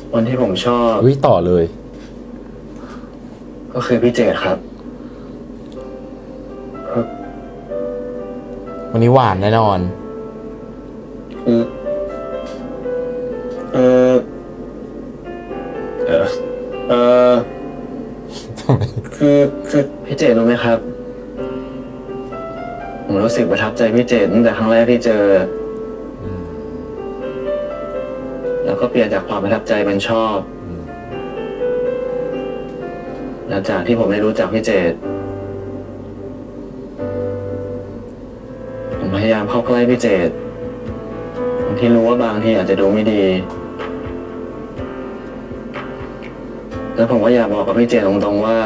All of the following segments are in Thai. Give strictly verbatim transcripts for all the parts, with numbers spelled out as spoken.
คนที่ผมชอบวิต่อเลยก็คือพี่เจตครับวันนี้หวานแน่นอนคือเออเออเออคือคือพี่เจตรู้ไหมครับผมรู้สึกประทับใจพี่เจตตั้งแต่ครั้งแรกที่เจอแล้วก็เปลี่ยนจากความประทับใจเป็นชอบหลังจากที่ผมได้รู้จักพี่เจตผมพยายามเข้าใกล้พี่เจตที่รู้ว่าบางทีอาจจะดูไม่ดีแล้วผมก็อยากบอกกับพี่เจตตรงๆว่า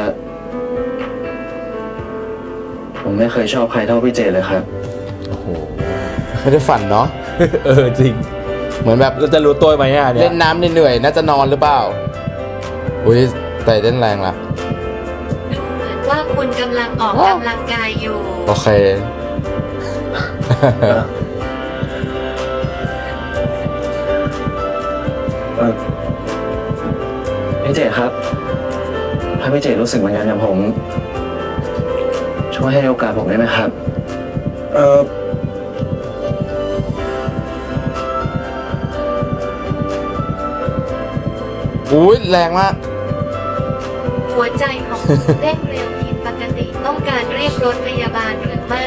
ผมไม่เคยชอบใครเท่าพี่เจตเลยครับโอ้โหไม่ได้ฝันเนาะเออจริงเหมือนแบบเราจะรู้ตัวไหมอ่ะเนี่ยเล่นน้ำเหนื่อยน่าจะนอนหรือเปล่าอุ้ยแต่เต้นแรงละดูเหมือนว่าคุณกำลังออกกำลังกายอยู่โอเคพี่เจตครับถ้าพี่เจตรู้สึกเหมือนกันกับผมช่วยให้โอกาสผมได้ไหมครับเอออุ้ยแรงมากหัวใจของคุณเต้นเร็วผิดปกติต้องการเรียกรถพยาบาลหรือไม่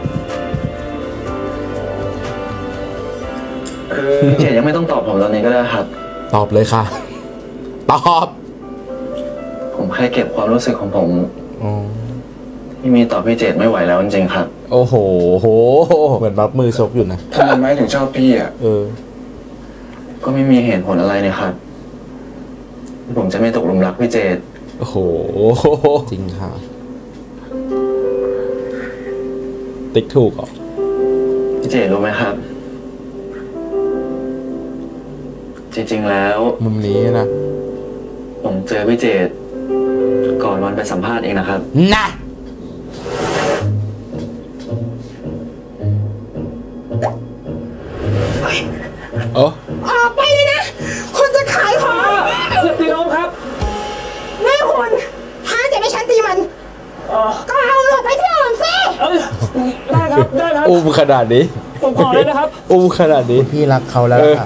คือพี่เจตยังไม่ต้องตอบผมตอนนี้ก็ได้ครับตอบเลยค่ะตอบผมแค่เก็บความรู้สึกของผมที่มีต่อพี่เจตไม่ไหวแล้วจริงๆครับโอ้โหโหเหมือนรับมือซบอยู่นะทำไมไม่ถึงชอบพี่อ่ะเออก็ไม่มีเหตุผลอะไรเลยครับผมจะไม่ตกหลุมรักพี่เจตโอ้โหจริงค่ะติ๊กถูกเหรอพี่เจตรู้ไหมครับจริงๆแล้วมุมนี้นะผมเจอพี่เจตก่อนวันไปสัมภาษณ์เองนะครับนะโอ้ออกไปเลยนะคนจะขายของพี่น้องครับแม่คุณถ้าจะไม่ฉันตีมันก็เอาหลบไปที่อื่นสิได้ครับได้ครับอุ้มขนาดนี้ผมขอเลยนะครับอุ้มขนาดนี้พี่รักเขาแล้วค่ะ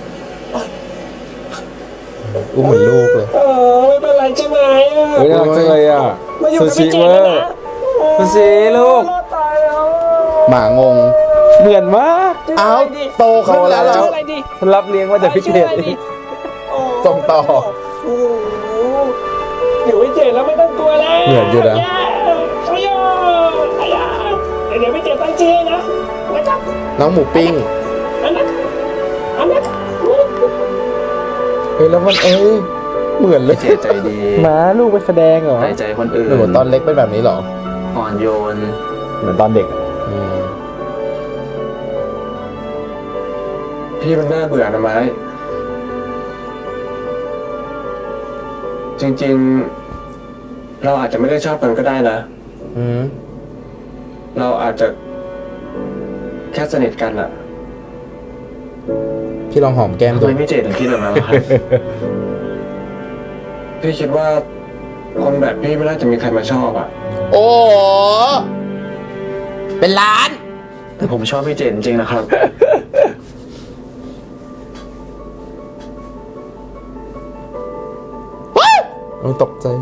อุ้มเหมือนลูกเลยเออไม่เป็นไรใช่ไหมเฮ้ยรักจังเลยอ่ะซูชิเวอร์ซูชิลูกหมางงเหมือนมากอ้าวโตขึ้นแล้วฉันรับเลี้ยงมาจากพี่เจตส่งต่อโอ้อยู่พี่เจตแล้วไม่ต้องกลัวแล้วเหมือนอยู่นะช่วยเดี๋ยวพี่เจตตั้งชื่อนะนะครับน้องหมูปิ้งอันนั้นอันนั้นเฮ้ยแล้วมันเอ้ยเหมือนเลยเจตใจดีม้าลูกไปแสดงเหรอใส่ใจคนอื่นหนูตอนเล็กเป็นแบบนี้เหรออ่อนโยนเหมือนตอนเด็กพี่มันน่าเบื่อนะไม้จริงๆเราอาจจะไม่ได้ชอบกันก็ได้นะเราอาจจะแค่สนิทกันอะพี่ลองหอมแก้มดูทำไมพี่เจตถึงคิดแบบนั้นครับพี่คิดว่าคนแบบพี่ไม่น่าจะมีใครมาชอบอะโอ้เป็นล้านแต่ผมชอบพี่เจตจริงๆนะครับมันตกใจ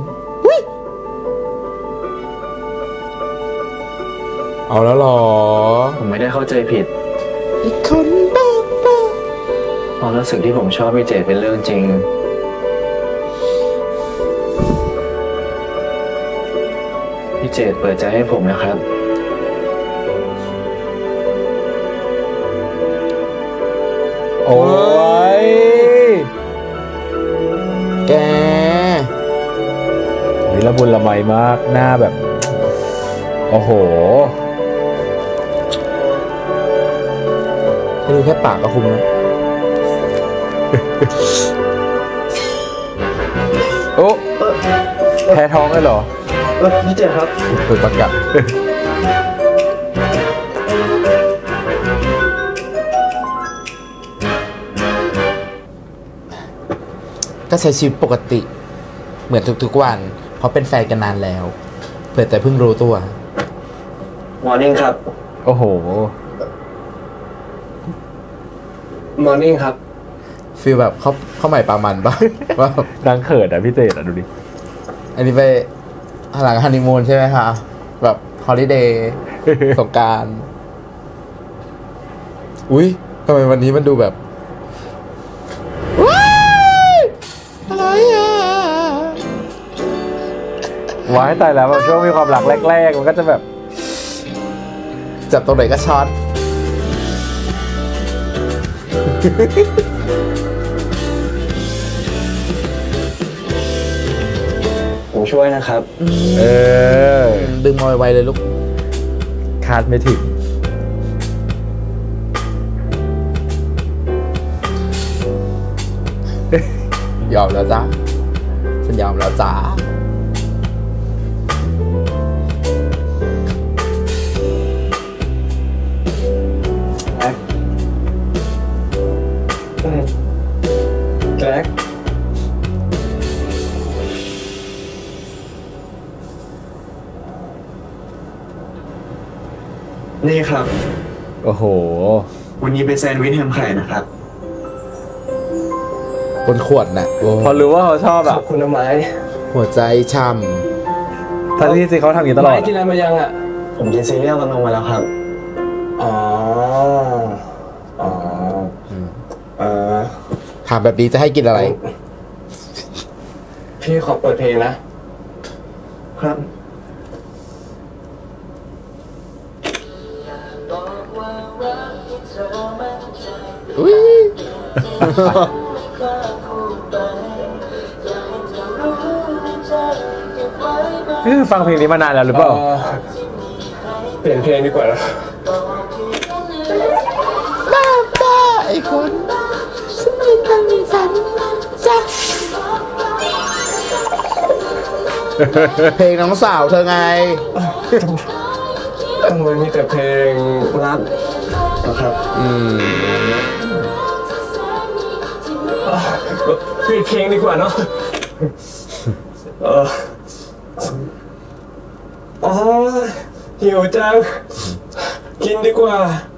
เอาแล้วหรอผมไม่ได้เข้าใจผิดอีกคนบ้าบ้าความรู้สึกที่ผมชอบพี่เจตเป็นเรื่องจริงพี่เจตเปิดใจให้ผมนะครับโอ้ยแกนี่ละมุนละไมมากหน้าแบบโอ้โหให้ดูแค่ปากก็คุ้มนะโอ้แพ้ท้องเลยเหรอเออพี่เจตครับเปิดประกาศก็ใช้ชีวิตปกติ เหมือนทุกๆวัน เพราะเป็นแฟนกันนานแล้ว เผื่อแต่เพิ่งรู้ตัวมอร์นิ่งครับโอ้โหมอร์นิ่งครับฟีลแบบเขาเข้าใหม่ปลามันปะ ว่าดังเขินอ่ะพี่เจดอ่ะดูดิอันนี้ไปหลังฮันนีมูนใช่ไหมคะ แบบฮอลิเดย์ สงกรานต์อุ้ยทำไมวันนี้มันดูแบบว้ายอะไรอ่ะว้ายตายแล้วแบบช่วงมีความหลักแรกๆมันก็จะแบบจับตรงไหนก็ช็อตผมช่วยนะครับเออดึงมาไวๆเลยลูกคาดไม่ถึงยอมแล้วจ้าฉันยอมแล้วจ้าแจ็คนี่ครับโอ้โหวันนี้เป็นแซนด์วิชแฮมไข่นะครับบนขวดน่ะโอ้พอรู้ว่าเขาชอบขอ่ะอบคุณนะไม้หัวใจช่ทั้งที่จริงเขาทำอย่างนี้ตลอดไม้กินอะไรมายังอ่ะ ผมกินซีเรียลกับนมมาแล้วครับ อ๋อ อ๋อ เออำถามแบบนี้จะให้กินอะไรพี่ขอเปิดเพลงนะ ครับอุ้ยนี่คือฟังเพลงนี้มานานแล้วหรือเปล่าเปลี่ยนเพลงดีกว่านะบ้าบ้าไอ้คนฉันเป็นคนมีฝันจ้ะเพลงน้องสาวเธอไงทำไมมีแต่เพลงรักนะครับอืมเปลี่ยนเพลงดีกว่าเนาะ เอออ๋อหิวจัง กินดีกว่า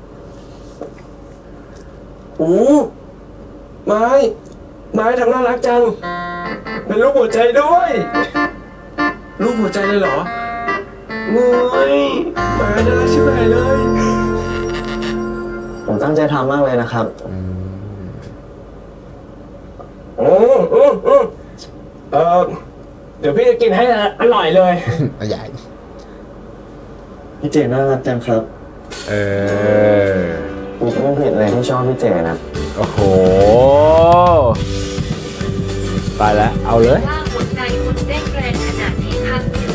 อู้ไม้ ไม้ทำน่ารักจัง เป็นรูปหัวใจด้วย รูปหัวใจเลยเหรอเมื่อยไม้น่ารักชิบหายเลย ผมตั้งใจทำมากเลยนะครับ อืมอืมอืมเออเดี๋ยวพี่จะกินให้อร่อยเลยใหญ่พี่เจน่ารักจังครับเออผมก็ไม่ผิดเลยที่ชอบพี่เจนะโอ้โห ตายแล้ว เอาเลยว่าหัวใจคุณเต้นแรงขณะที่พักอยู่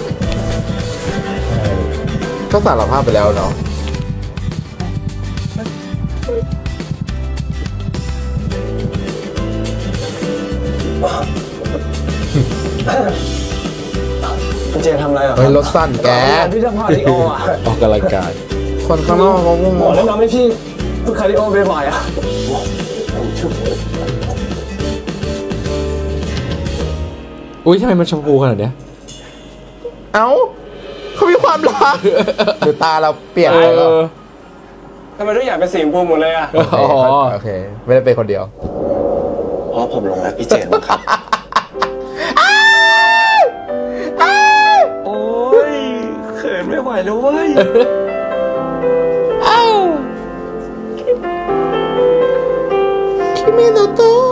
ก็สารภาพไปแล้วเนาะพี่เจทำอะไรเหรอเฮ้ยรถสั้นแกพี่จะพาริโออ่ะออกกำลังกายคนข้างนอกเขางงบอกแล้วน้องไม่พี่ฝึกคาริโอบ่อยๆอ่ะอุ้ยทำไมมันชมพูขนาดเนี้ยเอ้าเขามีความรักหรือตาเราเปลี่ยนเอไปแล้วอทำไมทุกอย่างเป็นสีชมพูหมดเลยอ่ะอ๋อโอเค ไม่ได้เป็นคนเดียวเพราะผมหลงรักพี่เจนะครับ โอ้ยเขินไม่ไหวแล้วเว้ยคิมิโนโตะ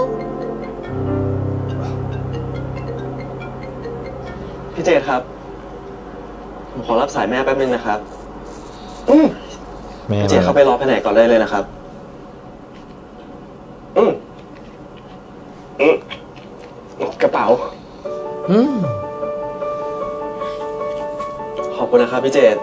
พี่เจครับ ผมขอรับสายแม่แป๊บนึงนะครับ อืมแม่พี่เจเข้าไปรอแผนกก่อนได้เลยนะครับ อืมอืมกระเป๋าอืมขอบคุณนะครับพี่เจต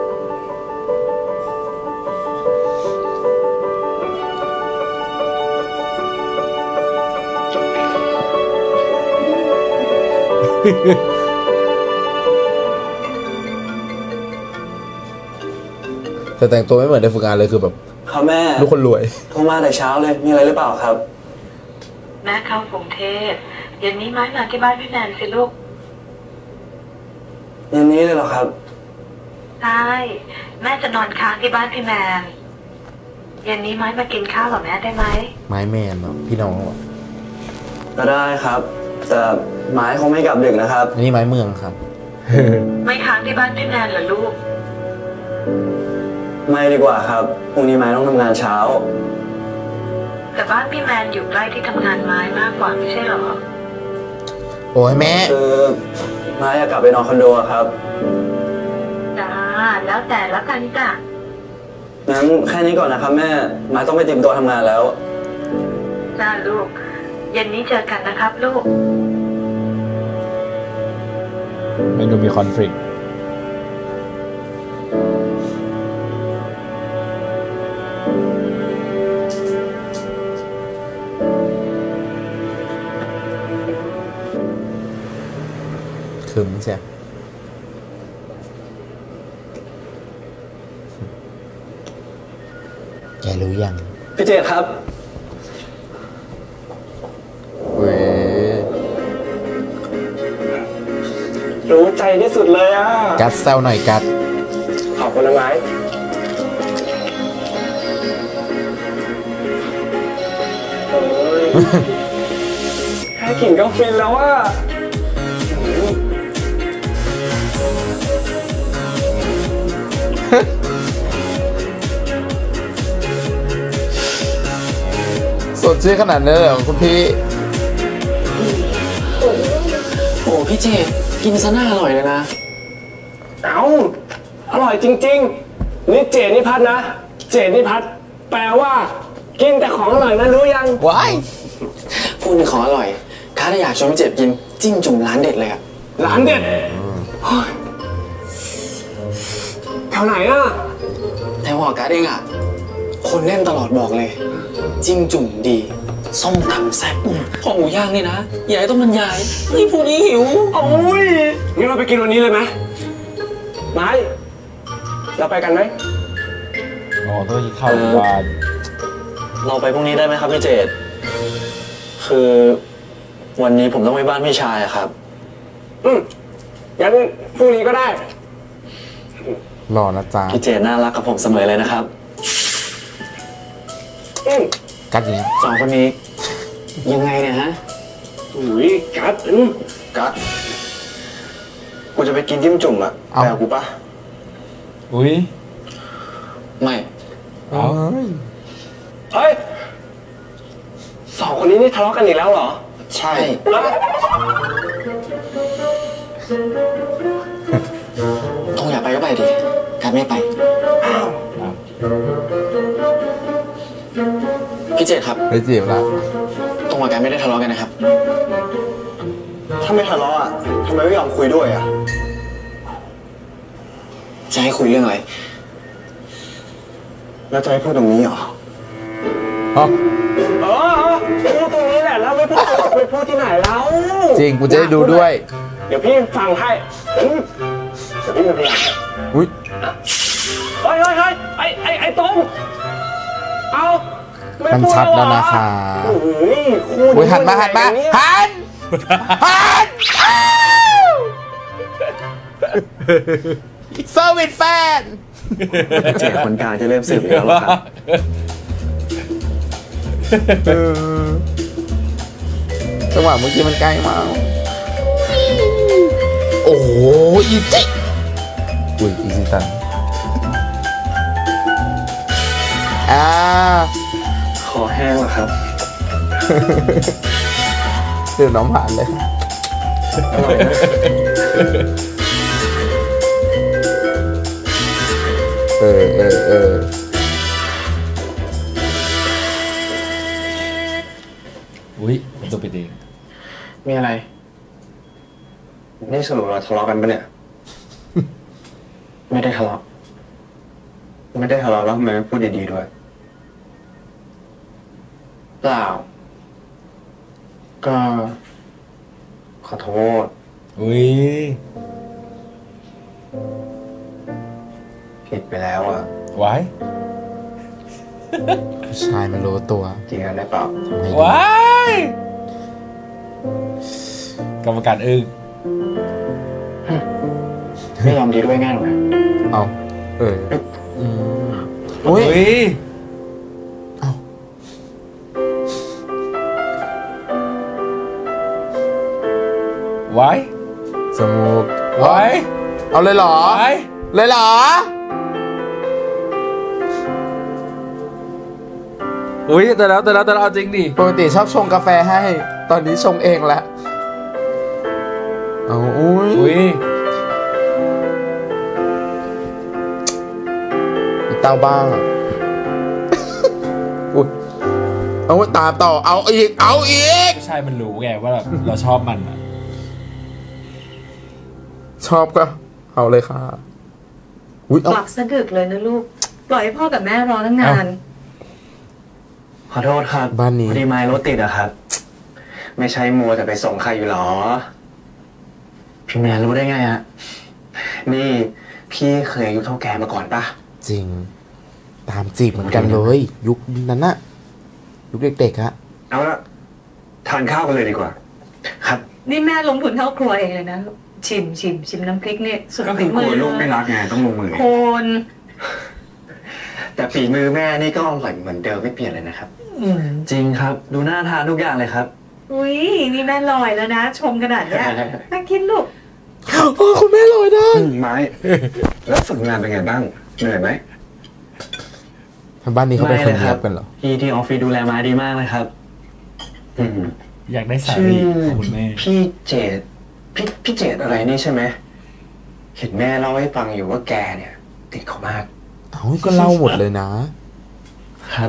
แต่แต่งตัวไม่เหมือนในฝึกงานเลยคือแบบครับแม่ลูกคนรวยโทรมาแต่เช้าเลย มีอะไรหรือเปล่าครับแม่เข้ากรุงเทพเย็นนี้ไม้มาที่บ้านพี่แนนสิลูกเย็นนี้เลยเหรอครับใช่แม่จะนอนค้างที่บ้านพี่แมนเย็นนี้ไม้มากินข้าวกับแม่ได้ไหมไม้แมนเหรอพี่น้องเหรอก็ได้ครับ แต่ไม้คงไม่กลับดึกนะครับอันนี้ไม้เมืองครับไม่ค้างที่บ้านพี่แมนเหรอลูกไม่ดีกว่าครับพรุ่งนี้ไม้ต้องทำงานเช้าแต่บ้านพี่แมนอยู่ใกล้ที่ทำงานไม้มากกว่าไม่ใช่เหรอโอ้ยแม่คือไม้อยากกลับไปนอนคอนโดอะครับจ้าแล้วแต่ละกันจ้ะงั้นแค่นี้ก่อนนะครับแม่ไม้ต้องไปเตรียมตัวทำงานแล้วจ้าลูกเย็นนี้เจอกันนะครับลูกไม่ดูมีคอนฟ lict คึมใช่แกรู้ยังพี่เจตครับเว้ยรู้ใจที่สุดเลยอ่ะกัดแซวหน่อยกัดขอบคุณนะไม้โอ้ยแค่กลิ่นก็ฟินแล้วอ่ะสดชื่นขนาดนั้นเลยเหรอคุณพี่โอ้พี่เจตกินซะน่าอร่อยเลยนะ เอาอร่อยจริงๆ นี่เจตนิพัฒน์นะ เจตนิพัฒน์แปลว่า กินแต่ของอร่อยนะรู้ยังว้ายพูดถึงของอร่อยข้าถ้าอยากชวนพี่เจ็บกินจิ้มจุ่มร้านเด็ดเลยอะร้านเด็ดแถวไหนอ่ะแถวหอการ์ดเองอะคนแน่นตลอดบอกเลย จิ้มจุ่มดี ส้มตำแซ่บข้าวหมูย่างนี่นะใหญ่ต้องมันใหญ่นี่พูดนี้หิวโอ้ยงั้นเราไปกินวันนี้เลยไหมไม้เราไปกันไหมอ๋อต้องกินข้าวหวานเราไปพรุ่งนี้ได้ไหมครับพี่เจตคือวันนี้ผมต้องไปบ้านพี่ชายอะครับ อืมงั้นพรุ่งนี้ก็ได้หล่อนะจ๊ะพี่เจตน่ารักกับผมเสมอเลยนะครับ อืมกัดอย่างเงี้ยสองคนนี้ยังไงเนี่ยฮะอุ้ยกัดอืมกัดกูจะไปกินจิ้มจุ่มอะไปกับกูปะอุ้ยไม่เอาเฮ้ยสองคนนี้นี่ทะเลาะกันอีกแล้วเหรอใช่แล้วต้องอยากไปก็ไปดิการไม่ไปพี่เจตครับไปจีบละตรงกับการไม่ได้ทะเลาะกันนะครับถ้าไม่ทะเลาะอะทำไมไม่ยอมคุยด้วยอะจะให้คุยเรื่องอะไรแล้วจะให้พูดตรงนี้เหรออ๋อเออพูดตรงนี้แหละแล้วไม่พูดไปพูดที่ไหนแล้วจริงกูจะได้ดูด้วยเดี๋ยวพี่ฟังให้อืมเดี๋ยวพี่เป็นพยานอุ้ยเฮ้ยเฮ้ยเฮ้ยไอ้ไอ้ไอ้ตรงเอาไม่มันพูดชัดแล้วเหรอนะคะโอ้ยคู่อุ้ยหันมาหันมาอย่างเยหันหันอ้าวเซอร์วิสแฟนเจ๊คนกลางจะเริ่มสืบอีกแล้วเหรอครับเออจังหวะเมื่อกี้มันใกล้มากโอ้โหอีจิอุ้ยอีจิตันอ่าขอแห้งเหรอครับเดี๋ยวน้องผ่านเลยอร่อยนะเออเออเอออุ้ยตัวปิดเองมีอะไร นี่สรุปเราทะเลาะกันปะเนี่ย ไม่ได้ทะเลาะ ไม่ได้ทะเลาะแล้วทำไมไม่พูดดีๆด้วยเปล่าก็ ขอโทษอุ้ยผิดไปแล้วอ่ะไว้ผู้ชายมันรู้ตัวจริงกันได้เปล่าทำไงดีไว้กรรมการอึ้งไม่ยอมดีด้วยง่ายหรอกนะเอาเอออืมอุ้ยเอาไว้สมูกไว้เอาเลยเหรอไว้เลยเหรออุ้ยแต่แล้วแต่แล้วแต่แล้วเอาจริงดิปกติชอบชงกาแฟให้ ตอนนี้ชงเองละเอาอุ้ยอุ้ยอีเต้าบ้างอะอุ้ยเอาตามต่อเอาอีกเอาอีกผู้ชายมันรู้ไงว่าแบบเราชอบมันอะชอบก็เอาเลยค่ะอุ้ยเอากลับสะดึกเลยนะลูก ปล่อยให้พ่อกับแม่รอตั้งนานขอโทษครับบ้านนี้พอดีไม้รถติดอะครับ ไม่ใช่มัวแต่ไปส่งใครอยู่หรอ พี่แมนรู้ได้ไงฮะนี่พี่เคยอายุเท่าแกมาก่อนปะจริง ตามจีบเหมือนกันเลย ยุคนั้นน่ะ ยุคเด็กๆฮะเอาละทานข้าวกันเลยดีกว่าครับนี่แม่ลงทุนเข้าครัวเองเลยนะ ชิมชิมชิมน้ำพริกนี่สุดก็ฝีคือกมืลัวอลูกไม่รักไงต้องลงมือคนแต่ฝีมือแม่นี่ก็อร่อยเหมือนเดิมไม่เปลี่ยนเลยนะครับ จริงครับ ดูน่าทานทุกอย่างเลยครับอุ้ยนี่แม่ลอยแล้วนะ ชมขนาดเนี้ยน่ากินลูกโอ้คุณแม่ลอยได้ไม้ แล้วฝึกงานเป็นไงบ้าง เหนื่อยไหมทางบ้านนี้เขาเป็นคนไม่เลยคเงีรัยบบกันเหรอพี่ที่ออฟฟิศดูแลไม้ดีมากเลยครับ อืมอยากได้สาชื่อลีของคุณแม่พี่เจดพี่พี่เจดอะไรนี่ใช่ไหมเห็นแม่เล่าให้ฟังอยู่ว่าแกเนี่ย ติดเขามากเอาก็เล่าหมดเลยนะครับ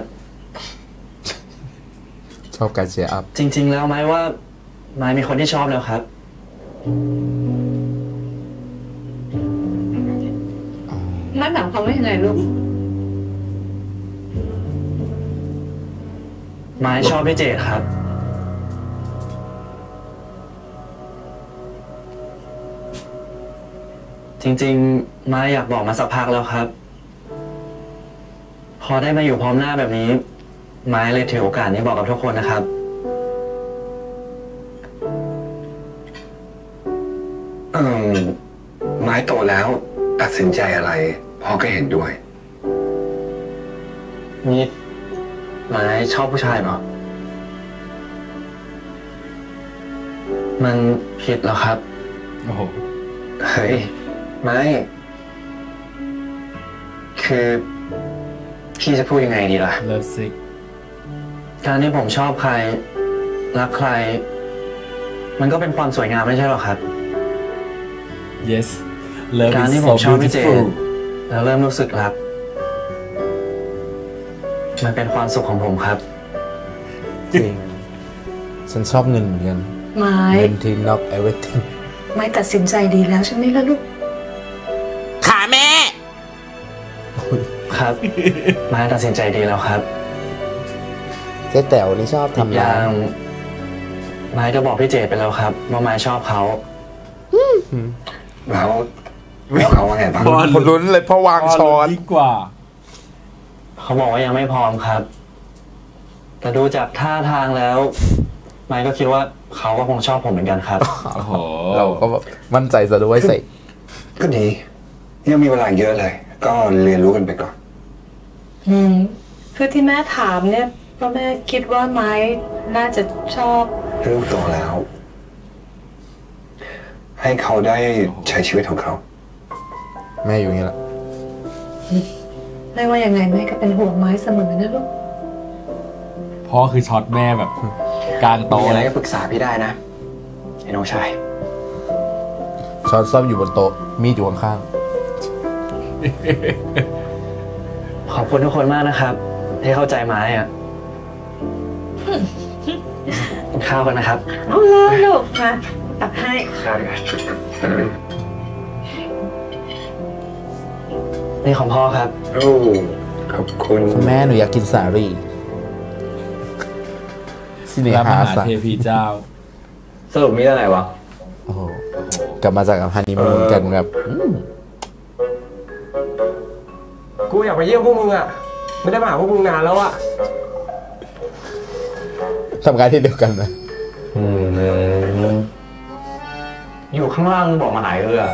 ชอบการเชียร์อัพจริง ๆ แล้วไม้ว่าไม้มีคนที่ชอบแล้วครับแม่หมายความว่ายังไงลูกไม้ชอบพี่เจดครับ จริง ๆ ไม้อยากบอกมาสักพักแล้วครับ พอได้มาอยู่พร้อมหน้าแบบนี้ ไม้เลยถือโอกาสนี้บอกกับทุกคนนะครับเอ่อไม้โตแล้ว ตัดสินใจอะไรพ่อก็เห็นด้วยนี่ไม้ชอบผู้ชายเหรอ มันผิดเหรอครับโอ้โหเฮ้ย ไม่ คือพี่จะพูดยังไงดีล่ะเลิฟซิกการที่ผมชอบใคร รักใคร มันก็เป็นความสวยงามไม่ใช่หรอครับ yes love การ is ที่ผ so มชอบพี่เจ beautiful แล้วเริ่มรู้สึกรัก มันเป็นความสุขของผมครับจริง ฉันชอบเงินเหมือนกันไม้เงินที่ knock everything ไม้ตัดสินใจดีแล้วใช่ไหมล่ะลูกขาแม่ครับ ไม้ตัดสินใจดีแล้วครับเจ๊แต๋วนี่ชอบอีกทำอร้าย่าน งไม้ก็บอกพี่เจไปแล้วครับว่าไม้ชอบเขาแล้วแล้วเขาว่าไงบ้างคนลุ้นเลยเพราะวางช้อนยิ่งกว่าเขาบอกว่ายังไม่พร้อมครับ แต่ดูจากท่าทางแล้ว ไม้ก็คิดว่าเขาก็คงชอบผมเหมือนกันครับโอ้โหเราก็แบบมั่นใจซะด้วยสิก็ดี ยังมีเวลาเยอะเลย ก็เรียนรู้กันไปก่อนอืมคือที่แม่ถามเนี่ยเพราะแม่คิดว่าไม้น่าจะชอบลูกโตแล้ว ให้เขาได้ใช้ชีวิตของเขาแม่อยู่อย่างนี้แหละไม่ว่ายังไงแม่ก็เป็นห่วงไม้เสมอนะลูกพ่อคือช็อตแม่แบบกลางมีโต๊ะอะไรเลยก็ปรึกษาพี่ได้นะไอ้น้องชายช้อนซ่อมอยู่บนโต๊ะ มีดอยู่ข้างขอบคุณทุกคนมากนะครับ ที่เข้าใจไม้อะกินข้าวกันนะครับเอาเลยลูกมาตักให้นี่ของพ่อครับโอ้ขอบคุณๆแม่หนูอยากกินสาลี่สิเนพระมหาหาสังเทพีเจ้าสรุปมีอะไรวะโอ้โหกลับมาจากฮันนีมูนกันแบบอืมกูอยากไปเยี่ยมพวกมึงอ่ะ ไม่ได้มาหาพวกมึงนานแล้วอ่ะทำงานที่เดียวกันนะอืมอยู่ข้างล่างบอกมาไหนเออ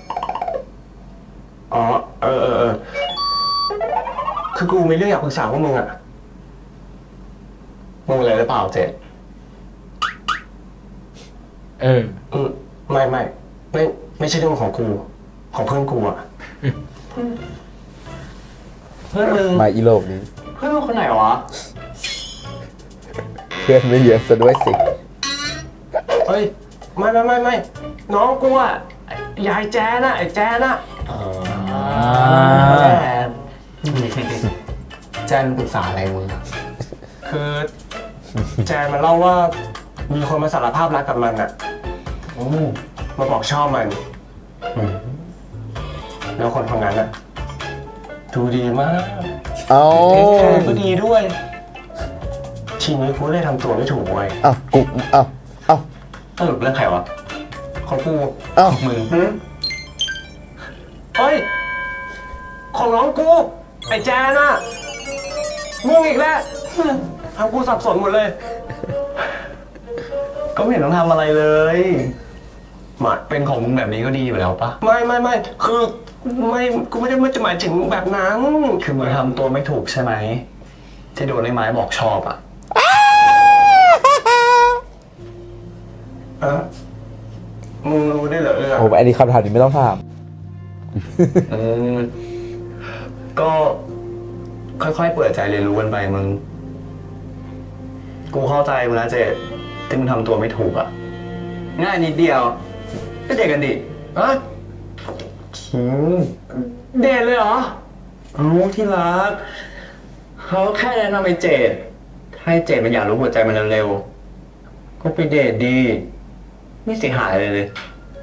อ๋อเออเออเออคือกูมีเรื่องอยากปรึกษาพวกมึงอะมึงอะไรหรือเปล่าเจเอออืมไม่ไม่ไม่ไม่ใช่เรื่องของกูของเพื่อนกูอะเพื่อนมึงมาอีโลกนี้เพื่อนมึงคนไหนวะเพื่อนไม่เยอะซะด้วยสิเฮ้ยไม่ไม่ไม่ไม่น้องกูอะยายแจนอะไอ้แจนอะแจนแจนปรึกษาอะไรมึงคือแจนมันเล่าว่ามีคนมาสารภาพรักกับมันอะมาบอกชอบมันแล้วคนคนนั้นอะดูดีมากเอาเทคแคร์ก็ดีด้วยทีนี้กูเลยทำตัวไม่ถูกเว้ยเอ้ากูเอ้าเอ้าสรุปเรื่องใครวะของกูเอ้ามึงเฮ้ยของน้องกูไอ้แจนอะมึงอีกแล้วทำกูสับสนหมดเลยก็ไม่เห็นต้องทำอะไรเลยหมาเป็นของมึงแบบนี้ก็ดีอยู่แล้วปะไม่ไม่ไม่คือไม่กูไม่ได้ไม่จะหมายถึงแบบนั้นคือมึงทำตัวไม่ถูกใช่ไหมที่โดนไอ้ไม้บอกชอบอะอะมึงรู้ได้เหรอเออโอ้อันนี้คำถามนี้ไม่ต้องถามอืมก็ค่อยๆเปิดใจเรียนรู้กันไปมึงกูเข้าใจมึงนะเจดที่มึงทำตัวไม่ถูกอะง่ายนิดเดียวก็เด็กกันดิอะเดทเลยเหรอเอาที่รักเขาแค่แนะนำไอ้เจดให้เจดมันอยากรู้หัวใจมันเร็วๆก็ไปเดทดีไม่เสียหายเลยเลย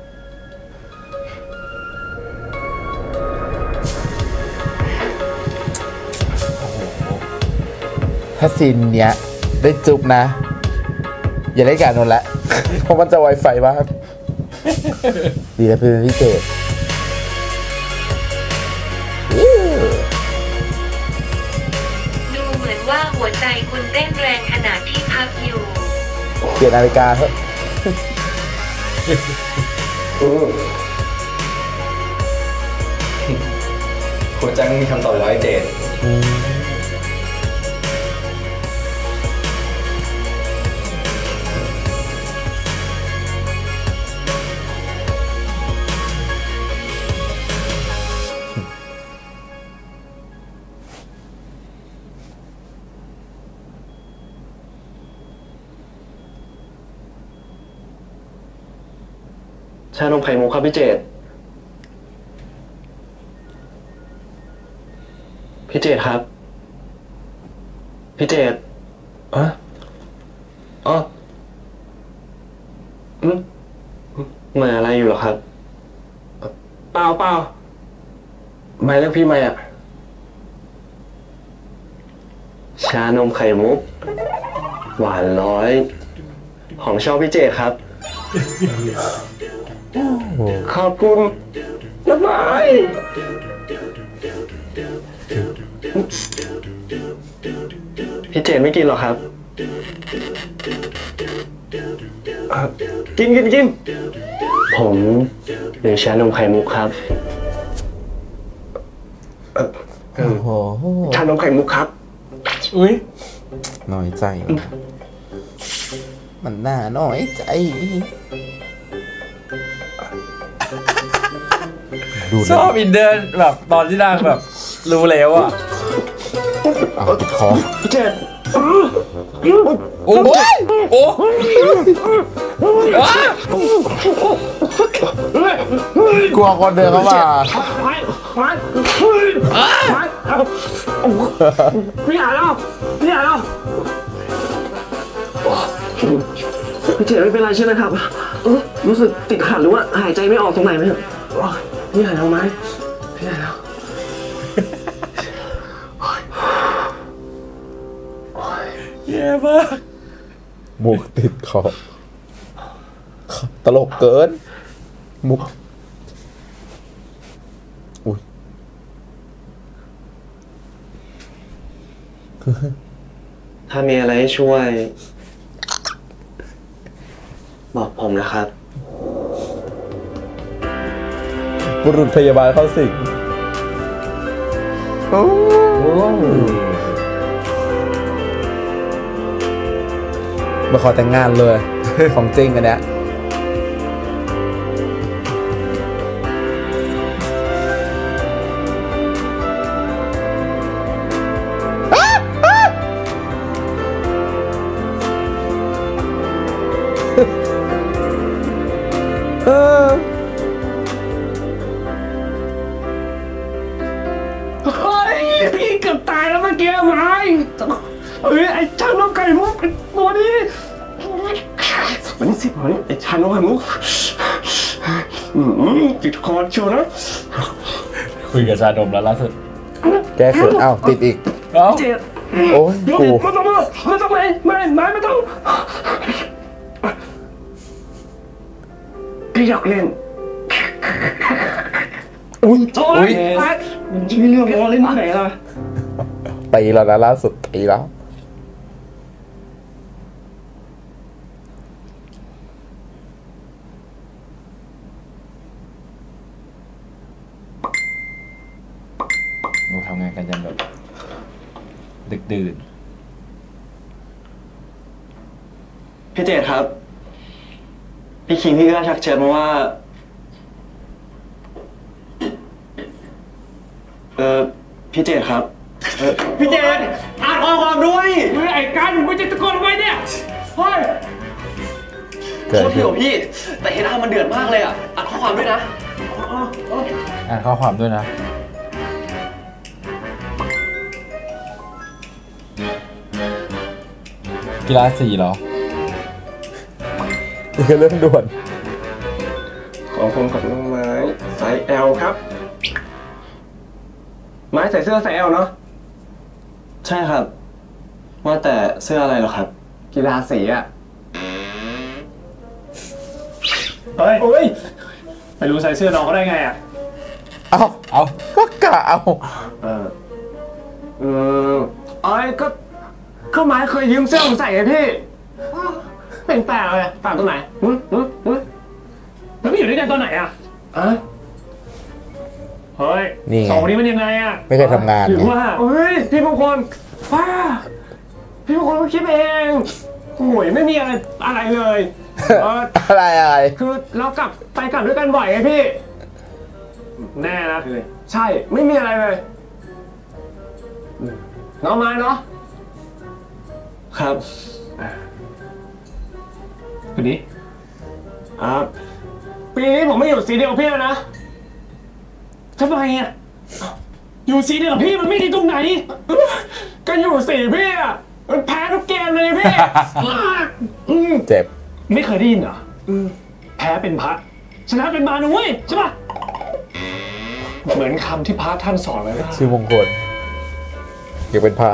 ถ้าซีนเนี้ยได้จุบนะ อย่าได้การนนท์ละ เพราะมันจะไวไฟมากดีแล้วเพื่อนพี่เจดดูเหมือนว่าหัวใจคุณเต้นแรงขณะที่พักอยู่เปลี่ยนนาฬิกาเถอะหัวใจมึงมีคำตอบแล้วไอ้เจดชานมไข่มุกครับพี่เจดพี่เจดครับพี่เจดอะอ๋ออืมมาอะไรอยู่หรอครับเปล่าเปล่าไม่เรียกพี่ไหมอ่ะชานมไข่มุกหวานร้อยของชอบพี่เจดครับขอบคุณนะไม้พี่เจนไม่กินหรอครับกินกินกินผมหรือชานมไข่มุกครับโอ้โหชานมไข่มุกครับอุ้ยน้อยใจ มันน่าน้อยใจดูชอบอินเดินแบบตอนที่นางแบบรู้แล้วอ่ะเอาติดคอพี่เจนโอ้โหโอ้ว้ากลัวคนเดินเข้ามาไม่ไม่ไม่พี่อ่านแล้วพี่อ่านแล้วพี่เจนไม่เป็นไรใช่ไหมครับรู้สึกติดขัดหรือว่าหายใจไม่ออกตรงไหนไหมครับพี่อ่านแล้วไหมพี่อ่านแล้วแย่มากมุกติดคอตลกเกิน มุกอุ้ยถ้ามีอะไรให้ช่วยบอกผมนะครับบุรุษพยาบาลเข้าสิงโอ้มาขอแต่งงานเลย ของจริงอันเนี้ยเออเฮ้ยพี่เกือบตายแล้วเมื่อกี้ไม้เฮ้ยไอ้ช่างนกไก่มุกตัวนี้มันนี่สิมันนี่ไอ้ช่างนกไก่มุกอืมติดคอชัวร์นะคุยกับชาดมแล้วล่าสุดแก้เขินอ้าวติดอีกเอ้าเจ็ดโอ้ยกูไม่ต้องไม่ต้องไม่ไม่ไม่ไม่ต้องพี่อยากเล่นอุ้ยโอ้ยชื่อเรื่องว่าเล่นไหนล่ะตีแล้วนะล่าสุดตีแล้วเราทำงานกันยันแบบดึกดื่นพี่เจตครับ พี่คิงพี่ก็ชักเชิญมาว่า เออพี่เจตครับเออพี่เจตอ่านข้อความด้วยเฮ้ยไอ้กันมึงจะตะโกนทำไมเนี่ยเฮ้ยเกิดโคตรเหี่ยวพี่ แต่เห็นอามันเดือดมากเลยอ่ะอ่านข้อความด้วยนะอ่านข้อความด้วยนะกีฬาสีเหรอนี่คือเรื่องด่วนขอผมกับน้องไม้ไซส์ L ครับ ไม้ใส่เสื้อไซส์ L เนาะใช่ครับ ว่าแต่เสื้ออะไรเหรอครับ กีฬาสีอะเฮ้ยโอ้ยไม่รู้ใส่เสื้อน้องเขาได้ไงอ่ะเอาเอาก็กะเอาเออเออไอ้ก็ก็ไม้เคยยืมเสื้อผมใส่ไงพี่ เป็นแปลกเลยแปลกตรงไหนหึหึหึแล้วไม่อยู่ด้วยกันตอนไหนอ่ะอ่ะเฮ้ยนี่ไงสองคนนี้มันยังไงอ่ะไม่เคยทำงานหรือไงว่าเฮ้ยพี่มงคลว้าพี่มงคลก็คิดเองโอ้ยไม่มีอะไรอะไรเลยเอออะไรอะไรคือเรากลับไปกลับด้วยกันบ่อยไงพี่แน่นะใช่ไม่มีอะไรเลยน้องไม้เนาะครับคนนี้อ่าปีนี้ผมไม่อยู่สีเดียวกับพี่แล้วนะทำไมอ่ะอยู่สีเดียวกับพี่มันไม่ดีตรงไหนก็อยู่สีพี่อ่ะมันแพ้ทุกเกมเลยพี่อืมเจ็บไม่เคยได้ยินเหรอแพ้เป็นพระชนะเป็นมารนะเว้ยใช่ปะเหมือนคำที่พระท่านสอนไว้ว่าชื่อมงคลอยากเป็นพระ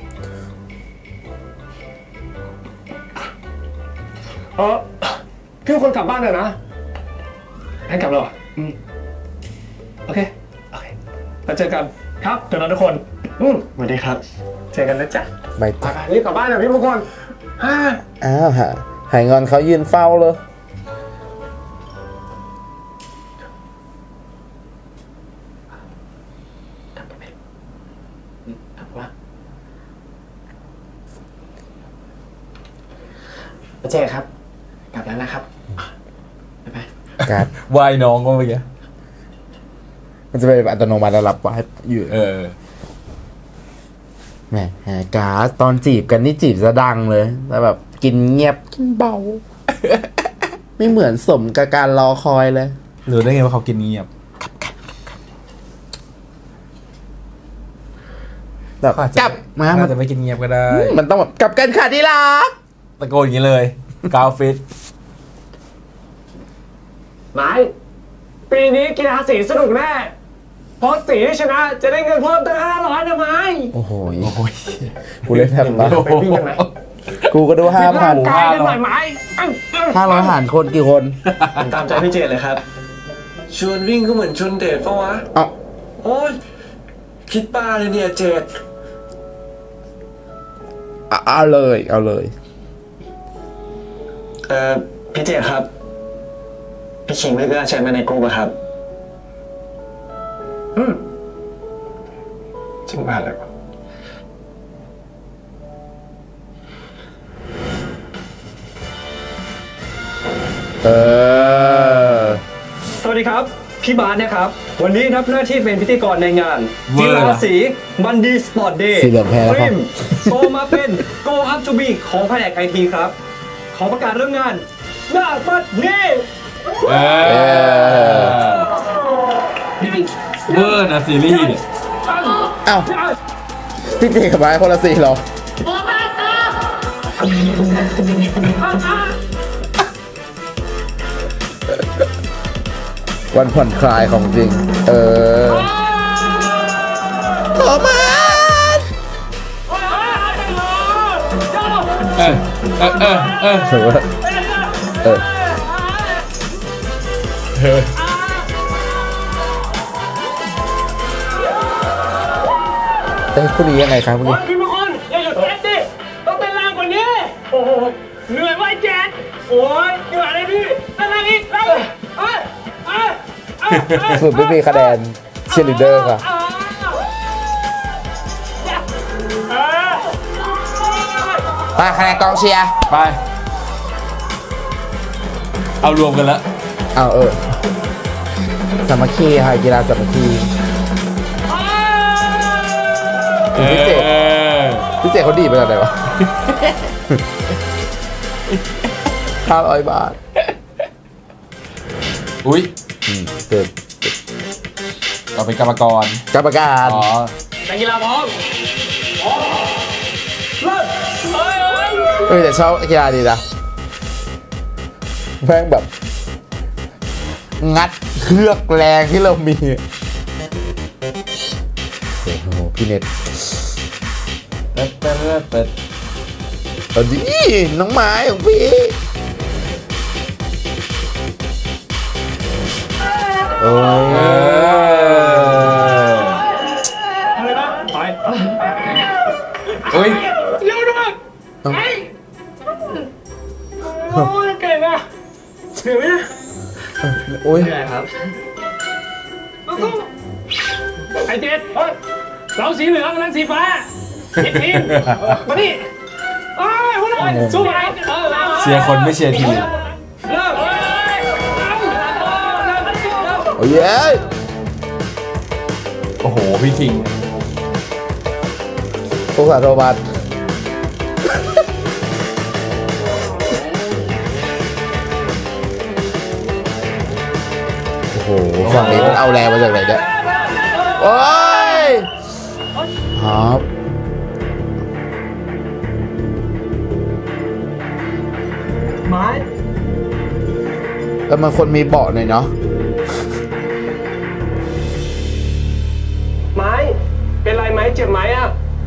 เออพี่เป็นคนกลับบ้านเถอะนะให้กลับแล้วเหรออืมโอเคโอเคแล้วเจอกันครับเจอกันทุกคนอืมสวัสดีครับเจอกันนะจ๊ะไม่ไปไปรีบกลับบ้านเถอะพี่มงคลฮ่าอ้าวฮะหายงอนเขายืนเฝ้าเลยเจครับ กลับแล้วนะครับไปไปการ์ดวายน้องก็เมื่อกี้มันจะเป็นอัตโนมัติแล้วรับไว้อยู่เออแหมการ์ดตอนจีบกันนี่จีบจะดังเลยแต่แบบกินเงียบกินเบา ไม่เหมือนสมกับการรอคอยเลยรู้ได้ไงว่าเขากินเงียบแบบอาจจะกลับมาอามัจนจะไม่กินเงียบก็ได้มันต้องแบบกลับกันค่ะที่รักตะโกนอย่างนี้เลยกาวฟิตไม้ปีนี้กีฬาสีสนุกแน่ เพราะสีที่ชนะจะได้เงินเพิ่มตั้งห้าร้อยนะไม้โอ้โหโอ้ยกูเล่นแทบตายไปวิ่งกันไหมกูก็ดูห้าพันกายกันหน่อยไม้อื้ออื้อห้าร้อยหารคนกี่คนผมตามใจพี่เจตเลยครับ ชวนวิ่งก็เหมือนชวนเดทปะวะเอ้าโอ้ยคิดบ้าเลยเนี่ยเจตเอาเอาเลย เอาเลยเอ่อพี่เจครับพี่คิงไม่เลือกใช้มาในกลุ่มอะครับอืมจริงป่ะเลยวะเออสวัสดีครับพี่บาสนะครับวันนี้รับหน้าที่เป็นพิธีกรในงานกีฬาสีบันดีสปอร์ตเดย์สีเหลืองแพ้แล้วครับโตมาเป็น Go Up to Be ของแผนกไอทีครับขอประกาศเรื่องงานหน้าบัดนี้เออเวอร์นะซีรีส์เนี่ยอ้าวพี่เจกับไม้คนละสีเหรอวันผ่อนคลายของจริง เออโทมัสเออเออเออเออถือว่าเออเอ้ยคู่นี้ยังไงครับเมื่อกี้พี่มงคลอย่าหยุดเต้นดิต้องเต้นแรงกว่านี้โอ้โหเหนื่อยไว้แจ๊ดโอ้ยเหนื่อยเลยพี่เต้นแรงอีกเต้นเอ้ยเอ้ยเอ้ยเอ้ยสุดไม่มีคะแนนเชียร์ลีดเดอร์ค่ะ มาคะแนนกองเชียร์ไป เอารวมกันแล้วเอาเออสามัคคีค่ะกีฬาสามัคคีพิเศษพิเศษเขาดีไปตอนไหนวะ ห้าร้อยบาทอุ้ยอืมเกินเราเป็นกรรมกรกรรมการอ๋อนักกีฬาพร้อมพร้อมเริ่มเฮ้ยเฮ้ยเอ้ยแต่ชอบกีฬาดีนะแม่งแบบ งัดเครือกแรงที่เรามีโอ้โหพี่เน็ตเปิดเปิดเปิดเอาดิน้องไม้ของพี่โอ้ยเอออะไรนะไปอุ้ยเร็วด้วยไอ้โอ้ยเก่งอ่ะเหนื่อยไหมนะโอ้ยเหนื่อยครับไอ้เจ็ดเฮ้ยเราสีเหลืองนั่นสีฟ้าไอ้ทีมมาดิเอ้ยหัวหน้าสู้ไปเออเชียร์คนไม่เชียร์ทีมเริ่มโอ้ยเย้ยโอ้โห พี่คิงสงสารโทมัสโอ้โหฝั่งนี้มันเอาแรงมาจากไหนเนี่ยโอ้ยครับไม้แล้วมันคนมีเบาะหน่อยเนาะไม้เป็นไรไหมเจ็บไหมอ่ะ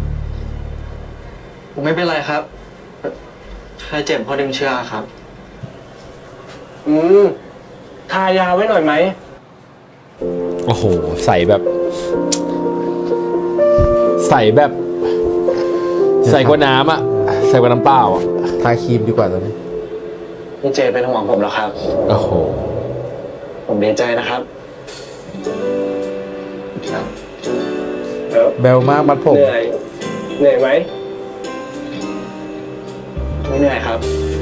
ผมไม่เป็นไรครับแค่เจ็บเพราะดึงเชือกครับอืมทายาไว้หน่อยไหมโอ้โห ใส่แบบ ใส่แบบ ใส่กว่าน้ำอ่ะ ใส่กว่าน้ำเปล่าอ่ะทาครีมดีกว่าตอนนี้พี่เจเป็นห่วงผมเหรอครับโอ้โหผมดีใจนะครับครับเบลมากมัดผมเหนื่อยเหนื่อยไหมไม่เหนื่อยครับ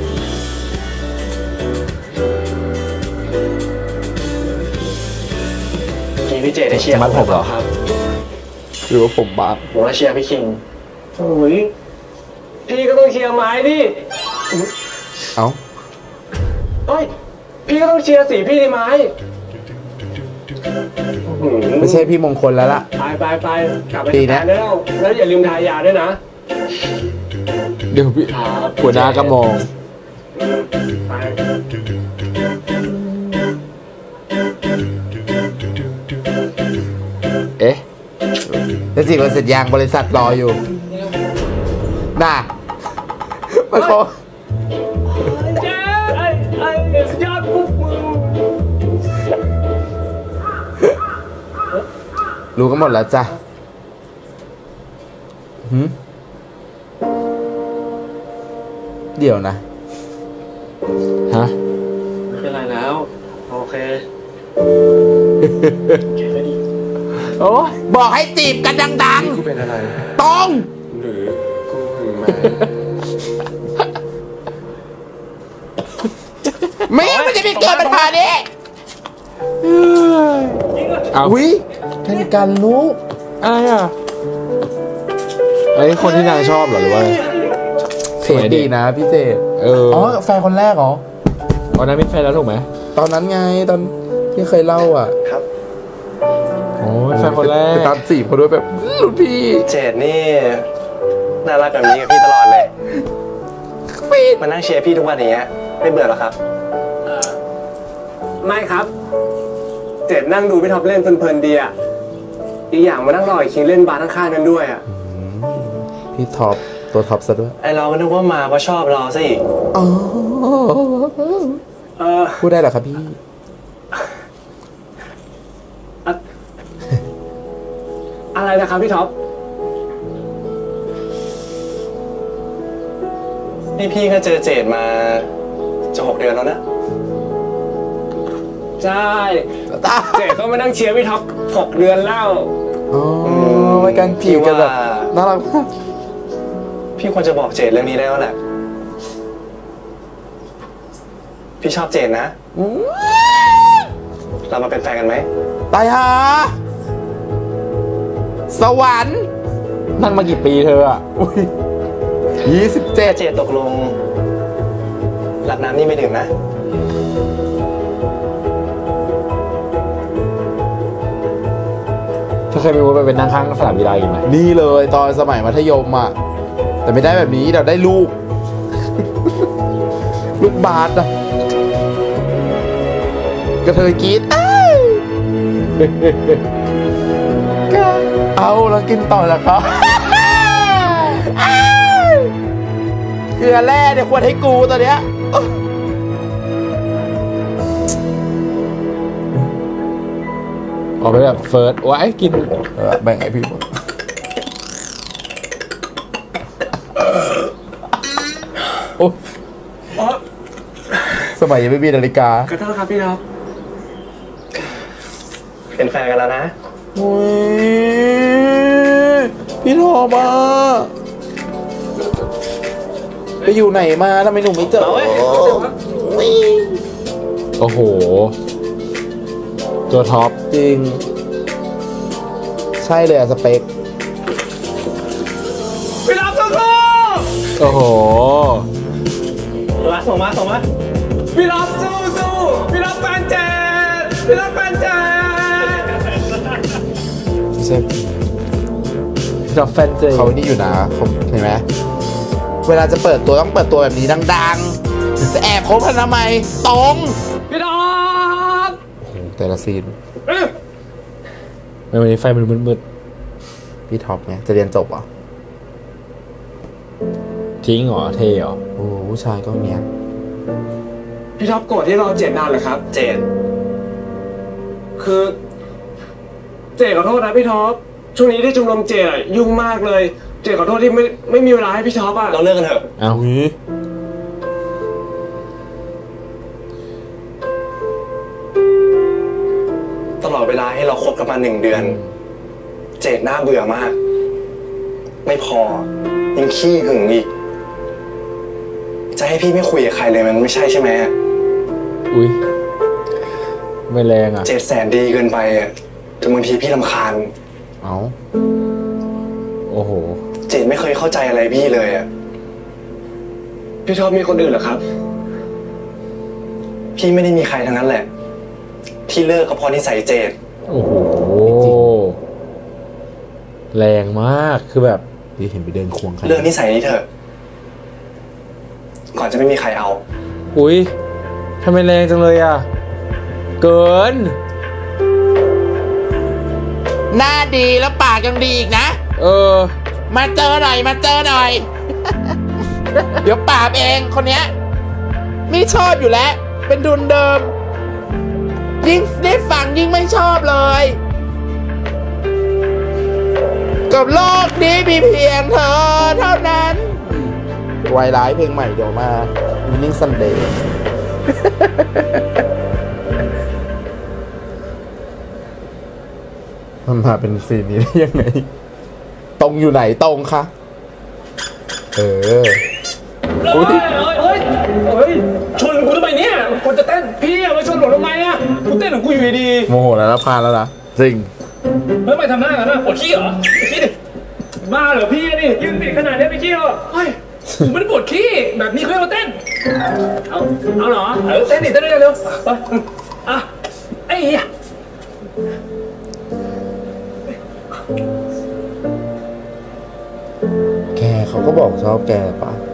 พี่พี่เจได้เชียร์มัดผมเหรอครับหรือว่าผมบางผมว่าเชียร์พี่คิงโอ้ยพี่ก็ต้องเชียร์ไม้ดิเอ้าเอ้ยพี่ก็ต้องเชียร์สีพี่ดิไม้อื้อหือไม่ใช่พี่มงคลแล้วล่ะไปไปไปกลับไปดีนะทำงาได้แล้วแล้วอย่าลืมทายาด้วยนะเดี๋ยวพี่ครับหัวหน้าก็มองไปเอ๊ะแล้วสิเราเสร็จยางบริษัทรออยู่ น่ะมันโคเจ๊ไอ้ไอ้สุดยอดปุ๊บมือรู้กันหมดแล้วจ้ะหืมเดี๋ยวนะฮะโอ้ยบอกให้จีบกันดังกูเป็นอะไรๆตรงหรือกูหึงไหมไม่งั้นมันจะมีเกิดปัญหานี้เอาวิกันกันลูกอะไรอ่ะไอ้คนที่นางชอบเหรอหรือว่าเสียดีนะพี่เจเอออ๋อแฟนคนแรกเหรอตอนนั้นมีแฟนแล้วถูกไหมตอนนั้นไงตอนที่เคยเล่าอ่ะครับโอ้ยแฟนคนแรกตามจีบเขาด้วยแบบรุ่นพี่เจดนี่น่ารักแบบนี้กับพี่ตลอดเลยมานั่งเชียร์พี่ทุกวันอย่างเงี้ยไม่เบื่อหรอครับไม่ครับเจดนั่งดูพี่ท็อปเล่นเพลินๆดีอ่ะอีกอย่างมานั่งรออีกคิงเล่นบาร์ข้างๆนั้นด้วยอ่ะพี่ท็อปตัวท็อปซะด้วยไอเราก็นึกว่ามาเพราะชอบเราซะอีกอ๋อเออพูดได้เหรอครับพี่อะไรนะครับพี่ท็อปนี่พี่ก็เจอเจดมาจะหกเดือนแล้วนะใช่เจดก็มานั่งเชียร์พี่ท็อปหกเดือนแล้วอ๋อไว้กันผีกันแบบน่ารักมากพี่ควรจะบอกเจดเรื่องนี้ได้แล้วแหละพี่ชอบเจดนะเรามาเป็นแฟนกันไหมตายฮะสวรรค์นั่งมากี่ปีเธออ่ะยี่สิบเจ็ดเจดตกลงหลับน้ำนี่ไม่ดื่มนะเธอเคยมีว่าไปเป็นนั่งข้างสนามกีฬาอีกไหมนี่เลยตอนสมัยมัธยมอ่ะแต่ไม่ได้แบบนี้เราได้ลูกลูกบาสอ่ะกระเทยกรี๊ดเอาแล้วกินต่อแล้วครับเกลือแร่เนี่ยควรให้กูตอนเนี้ยออกไปแบบเฟิร์สไว้กินแบ่งไอพี่โอ้สมัยยังไม่มีนาฬิกาขอโทษครับพี่ท็อปเป็นแฟนกันแล้วนะโอ้ยพี่ทอมอ่ะไปอยู่ไหนมาทำไมหนูไม่เจอโอ้โหตัวท็อปจริงใช่เลยอะสเปคพี่ท็อปสู้ๆโอ้โหมาส่งมาส่งมาพี่ท็อปสู้สู้พี่ท็อปแฟนเจดพี่ท็อปแฟนเจดใช่พี่ท็อปแฟนเจดเขานี่อยู่นะผมเห็นไหมเวลาจะเปิดตัวต้องเปิดตัวแบบนี้ดังๆจะแอบคบกันทำไมตรงพี่ท็อปแต่ละซีนไม่วันนี้ไฟมันมืดๆพี่ท็อปไงจะเรียนจบเหรอทิ้งเหรอเท่เหรอโอ้ผู้ชายก็เนี้ยพี่ท็อปโกรธที่เราเจดนานเหรอครับเจดคือเจดขอโทษนะพี่ท็อปช่วงนี้ที่ชมรมเจดยุ่งมากเลยเจดขอโทษที่ไม่ไม่มีเวลาให้พี่ท็อปอะเราเลิกกันเถอะเอาตลอดเวลาให้เราคบกันมาหนึ่งเดือนเจดน่าเบื่อมากไม่พอยังขี้หึงอีกจะให้พี่ไม่คุยกับใครเลยมันไม่ใช่ใช่ไหมอุ้ยไม่แรงอ่ะเจดแสนดีเกินไปอ่ะจนบางทีพี่รำคาญเอาโอ้โหเจดไม่เคยเข้าใจอะไรพี่เลยอ่ะพี่ชอบมีคนอื่นเหรอครับพี่ไม่ได้มีใครทั้งนั้นแหละที่เลิกก็เพราะนิสัยเจดโอ้โหแรงมากคือแบบที่เห็นไปเดินควงกันเรื่องนิสัยนี้เถอะก่อนจะไม่มีใครเอาอุ้ยทำไมแรงจังเลยอ่ะเกินหน้าดีแล้วปากยังดีอีกนะเออมาเจอหน่อยมาเจอหน่อยเดี๋ยวปราบเองคนเนี้ยไม่ชอบอยู่แล้วเป็นดุนเดิมยิ่งได้ฟังยิ่งไม่ชอบเลยกับโลกนี้มีเพียงเธอเท่านั้นวายร้ายเพลงใหม่เดี๋ยวมา Winning Sunday มันมาเป็นซีนนี้ได้ยังไงตรงอยู่ไหนตรงคะเออเฮ้ยเฮ้ยเฮ้ยชนกูทำไมเนี่ยคนจะเต้นพี่อะมาชนผมทำไมอะกูเต้นของกูอยู่ดีโมโหแล้วนะพลาดแล้วนะจริงแล้วทำไมทำหน้ากันนะปวดขี้เหรอปวดขี้ดิบ้าเหรอพี่นี่ยืนติดขนาดนี้ไปขี้เหรอเฮ้ยผมไม่ได้ปวดขี้แบบนี้เขาเรียกว่าเต้นเอาเอาเหรอเออเต้นดิเต้นด้วยเร็วไปอ่ะไอ้เหี้ยแกเขาก็บอกชอบแกปะ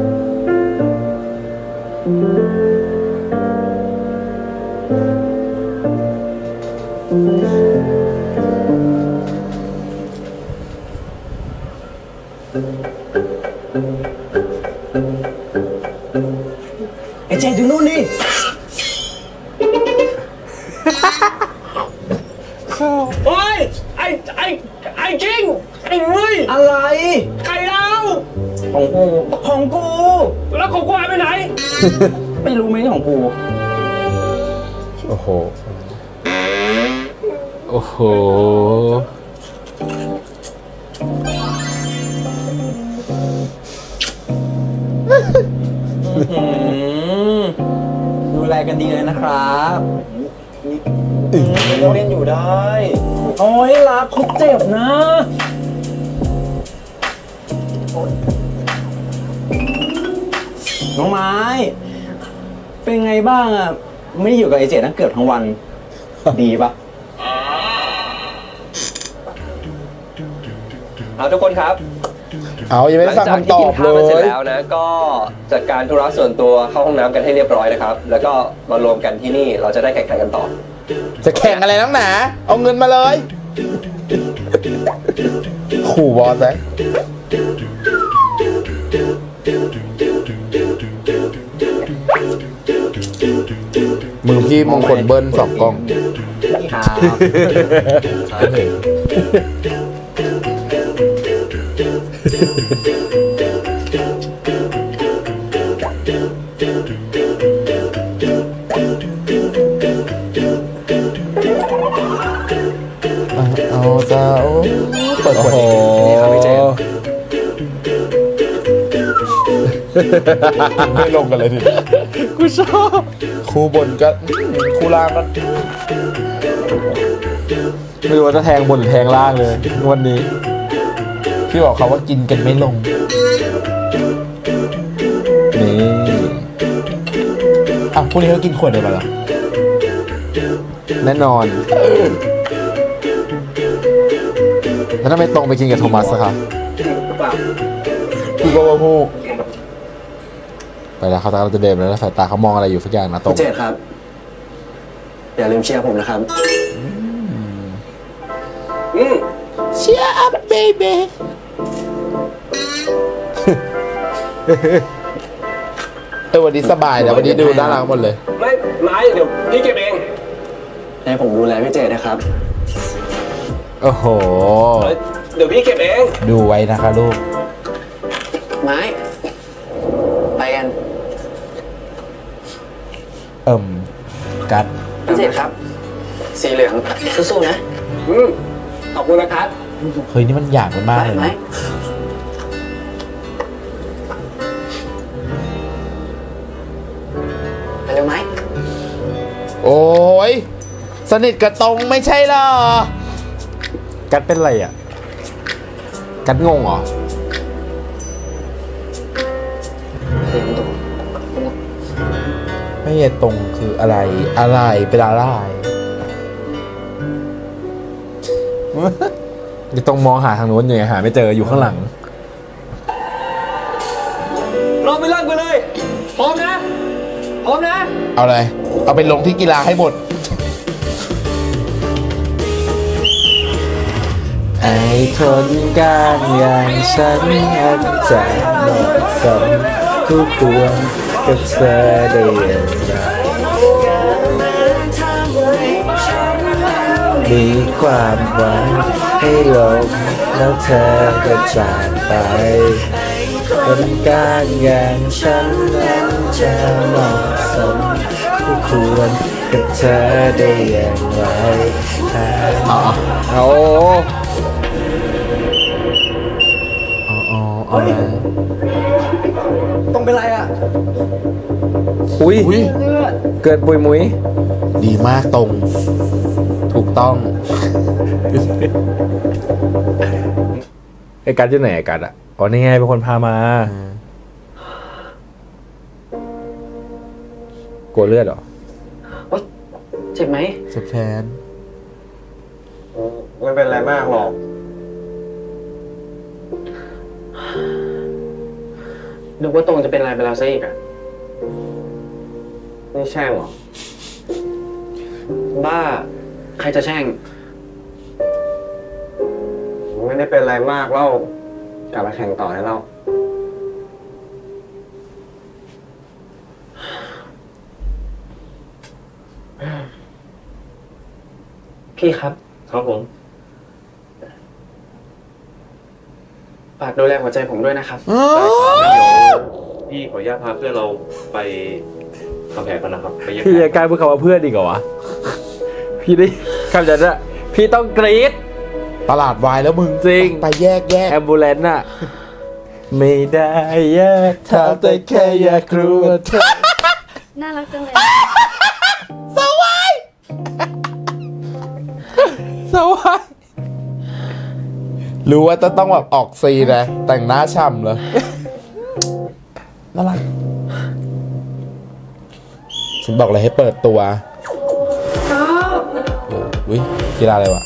ไอ้เจดูนู่นดิโอ้ยไอ้ไอ้ไอ้จริงไอ้เว้ยอะไรไก่ดาวของกูของกูแล้วของกูหายไปไหน ไม่รู้ไหมนี่ของกูโอ้โหโอ้โหดูแลกันดีเลยนะครับเล่นอยู่ได้โอ้ยรักเขาเจ็บนะน้องไม้เป็นไงบ้างอ่ะไม่ได้อยู่กับไอเจนั่งเกือบทั้งวันดีปะเอาทุกคนครับเอายังไม่ได้ฟังคำตอบเลยเสร็จแล้วนะก็จัดการธุระส่วนตัวเข้าห้องน้ำกันให้เรียบร้อยนะครับแล้วก็มารวมกันที่นี่เราจะได้แข่งขันกันต่อจะแข่งอะไรนักหนาเอาเงินมาเลยขู่บอสเลยมือพี่มงคลเบิ้ลสองกล้องเอาเจ้าเปิดขวดนี่ครับพี่เจมไม่ลงกันเลยทีกูชอบคู่บนก็คู่ล่างก็ไม่รู้ว่าจะแทงบนหรือแทงล่างเลยวันนี้พี่บอกเขาว่ากินกันไม่ลงนี่อ่ะพวกนี้เขากินขวดเดียวกันเหรอแน่นอนแล้วทำไมตรงไปกินกับโทมัสอะครับคือก็ว่าพูดไปแล้วเขาตาเราจะเดินแล้วสายตาเขามองอะไรอยู่สักอย่างนะตรงพี่เจดครับอย่าลืมเชียร์ผมนะครับเชียร์อัพเบบี้เออวันนี้สบายนะวันนี้ดูน่ารักหมดเลยไม่ไม่เดี๋ยวพี่เก็บเองให้ผมดูแลพี่เจดนะครับโอ้โหเดี๋ยวพี่เก็บเองดูไว้นะคะลูกไม้ไปกันเอิ่มกัดพี่เจดครับสีเหลืองสู้ๆนะอืมขอบคุณนะครับเฮ้ยนี่มันอยากกันมากเลยนะไปเร็วไหมโอ้ยสนิทกับตรงไม่ใช่เหรอกัดเป็นไรอ่ะกัดงงเหรอไม่ใช่ตรงคืออะไรอะไรเป็นอะไรจะต้องมองหาทางโน้นอยู่หาไม่เจออยู่ข้างหลังเราไปเริ่มกันเลยพร้อมนะพร้อมนะเอาเลยเอาไปลงที่กีฬาให้หมดไอ้คนกลางอย่างฉันอาจจะเหมาะสมคู่ควรกับเธอได้อย่างไรมีความหวังให้ลงแล้วเธอก็จากไปคนกลางอย่างฉันนั้นจะเหมาะสมคู่ควรกับเธอได้อย่างไรอ๋อเอาอ๋ออ๋ออ๋อต้องเป็นไรอ่ะอุ้ยเกิดปุยมุ้ยดีมากตรงถูกต้องไอ้กัดอยู่ไหนไอ้กัดอ่ะอ๋อนี่ไงเป็นคนพามากลัวเลือดเหรอเจ็บไหมเจ็บแทนไม่เป็นไรมากหรอกนึกว่าตรงจะเป็นอะไรไปแล้วซะอีกอ่ะนี่แช่งเหรอบ้าใครจะแช่งไม่ได้เป็นอะไรมากแล้วกลับมาแข่งต่อให้เราพี่ครับครับผมฝากดูแลหัวใจผมด้วยนะครับได้ครับเดี๋ยวพี่ขออนุญาตพาเพื่อนเราไปทำแผลกันนะครับไปเย็บพี่จะกลายเป็นคำว่าเพื่อนดีกว่าวะพี่ได้คำจัดอะพี่ต้องกรี๊ดตลาดวายแล้วมึงจริงไปแยกแยกแอมบูเลนต์น่ะไม่ได้แยกทำแต่แค่อยากรู้ว่าเธอน่ารักจังเลยสวายสวายรู้ว่าจะต้องแบบออกซีนะแต่งหน้าช่ำเลยน่ารักฉันบอกเลยให้เปิดตัวอุ้ยกีฬาอะไรวะ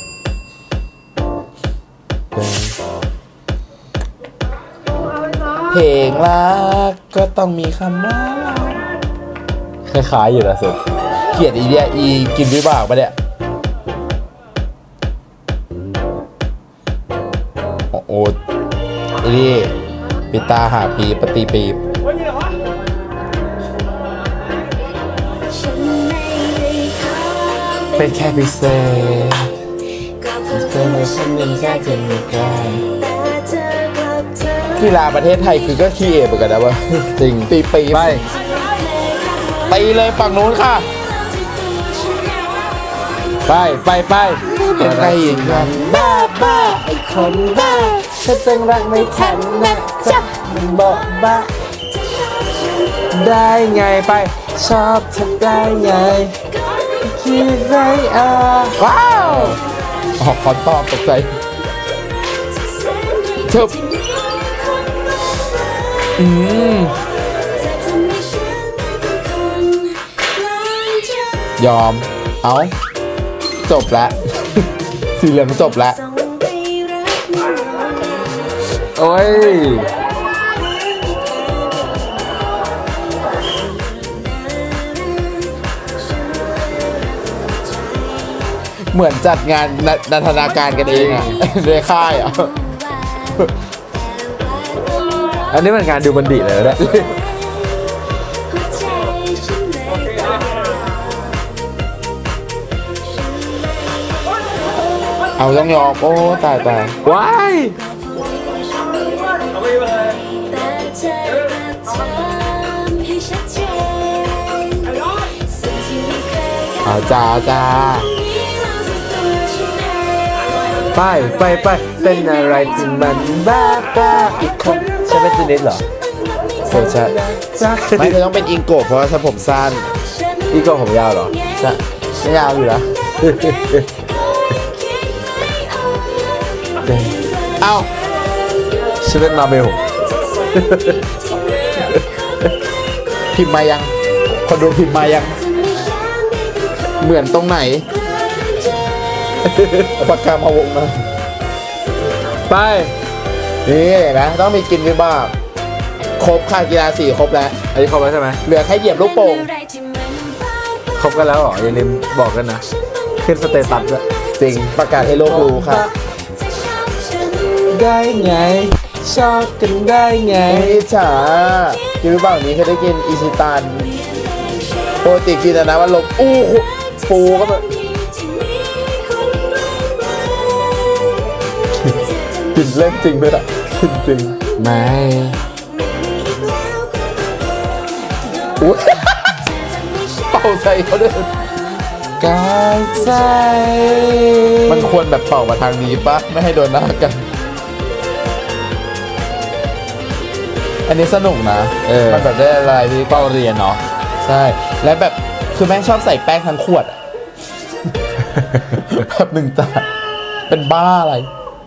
เพลงรักก็ต้องมีคำว่าคล้ายๆอยู่นะสุดเกลียดอีเดียอีกินวิบากปะเนี่ยโอ้อีนี่ปิตาหาปีปฏิปีเป็นแค่พิเศษเป็นในชั้นหนึ่งแค่จะมีการกีฬาประเทศไทยคือก็ขี้เอเหมือนกันนะวะจริงตีปีไปตีเลยฝั่งนู้นค่ะไปไปไปเป็นไรอย่างนั้นบ้าบ้าไอ้คนบ้าถ้าจังรักไม่ทันนะจ๊ะมันบอกบ้าได้ไงไปชอบเธอได้ไงคิดไรอ่ะว้าวออกคอนตอบตกใจชบอืมยอมเอาจบแล้วสีเหลืองจบแล้วโอ้ยเหมือนจัดงานนันทนาการกันเองอ่ะในค่ายอ่ะอันนี้มันงานดูบันดิเลยนะเอาต้องยอมโอ้ตายตายว้ายเอาจ้าจ้าไปไปไปเป็นอะไรที่มันบ้าบ้าอีกคนใช่ไหมจีนิดเหรอโอ้ใช่ไม่ต้องเป็นอิงโกะเพราะว่าฉันผมสั้นอิงโกะผมยาวเหรอใช่ไม่ยาวอยู่แล้วเอ้าฉันเป็นมาเบลพิมพ์มายังคนดูพิมพ์มายังเหมือนตรงไหนปากกามาวงมาไปนี่เห็นไหมต้องมีกินด้วยบ้างครบค่ากีฬาสี่ครบแล้วอันนี้ครบแล้วใช่ไหมเหลือแค่เหยียบลูกโป่งครบกันแล้วเหรออย่าลืมบอกกันนะขึ้นสเตตัสด้วยจริงประกาศให้โลกรู้ครับได้ไงชอบกันได้ไงอิจฉากินด้วยบ้างนี้เคยได้กินอิชิตันโปรติกินนะว่าลมอู้ฟูก็แบบกินเล่นจริงด้วยอ่ะกินจริงไม่อุ้ยเป่าาใส่เขาด้วยกายใจมันควรแบบเป่ามาทางนี้ปะไม่ให้โดนหน้ากันอันนี้สนุกนะเออมันแบบได้อะไรที่เป่าเรียนเนาะใช่แล้วแบบคือแม่งชอบใส่แป้งทั้งขวดแบบหนึ่งจานเป็นบ้าอะไร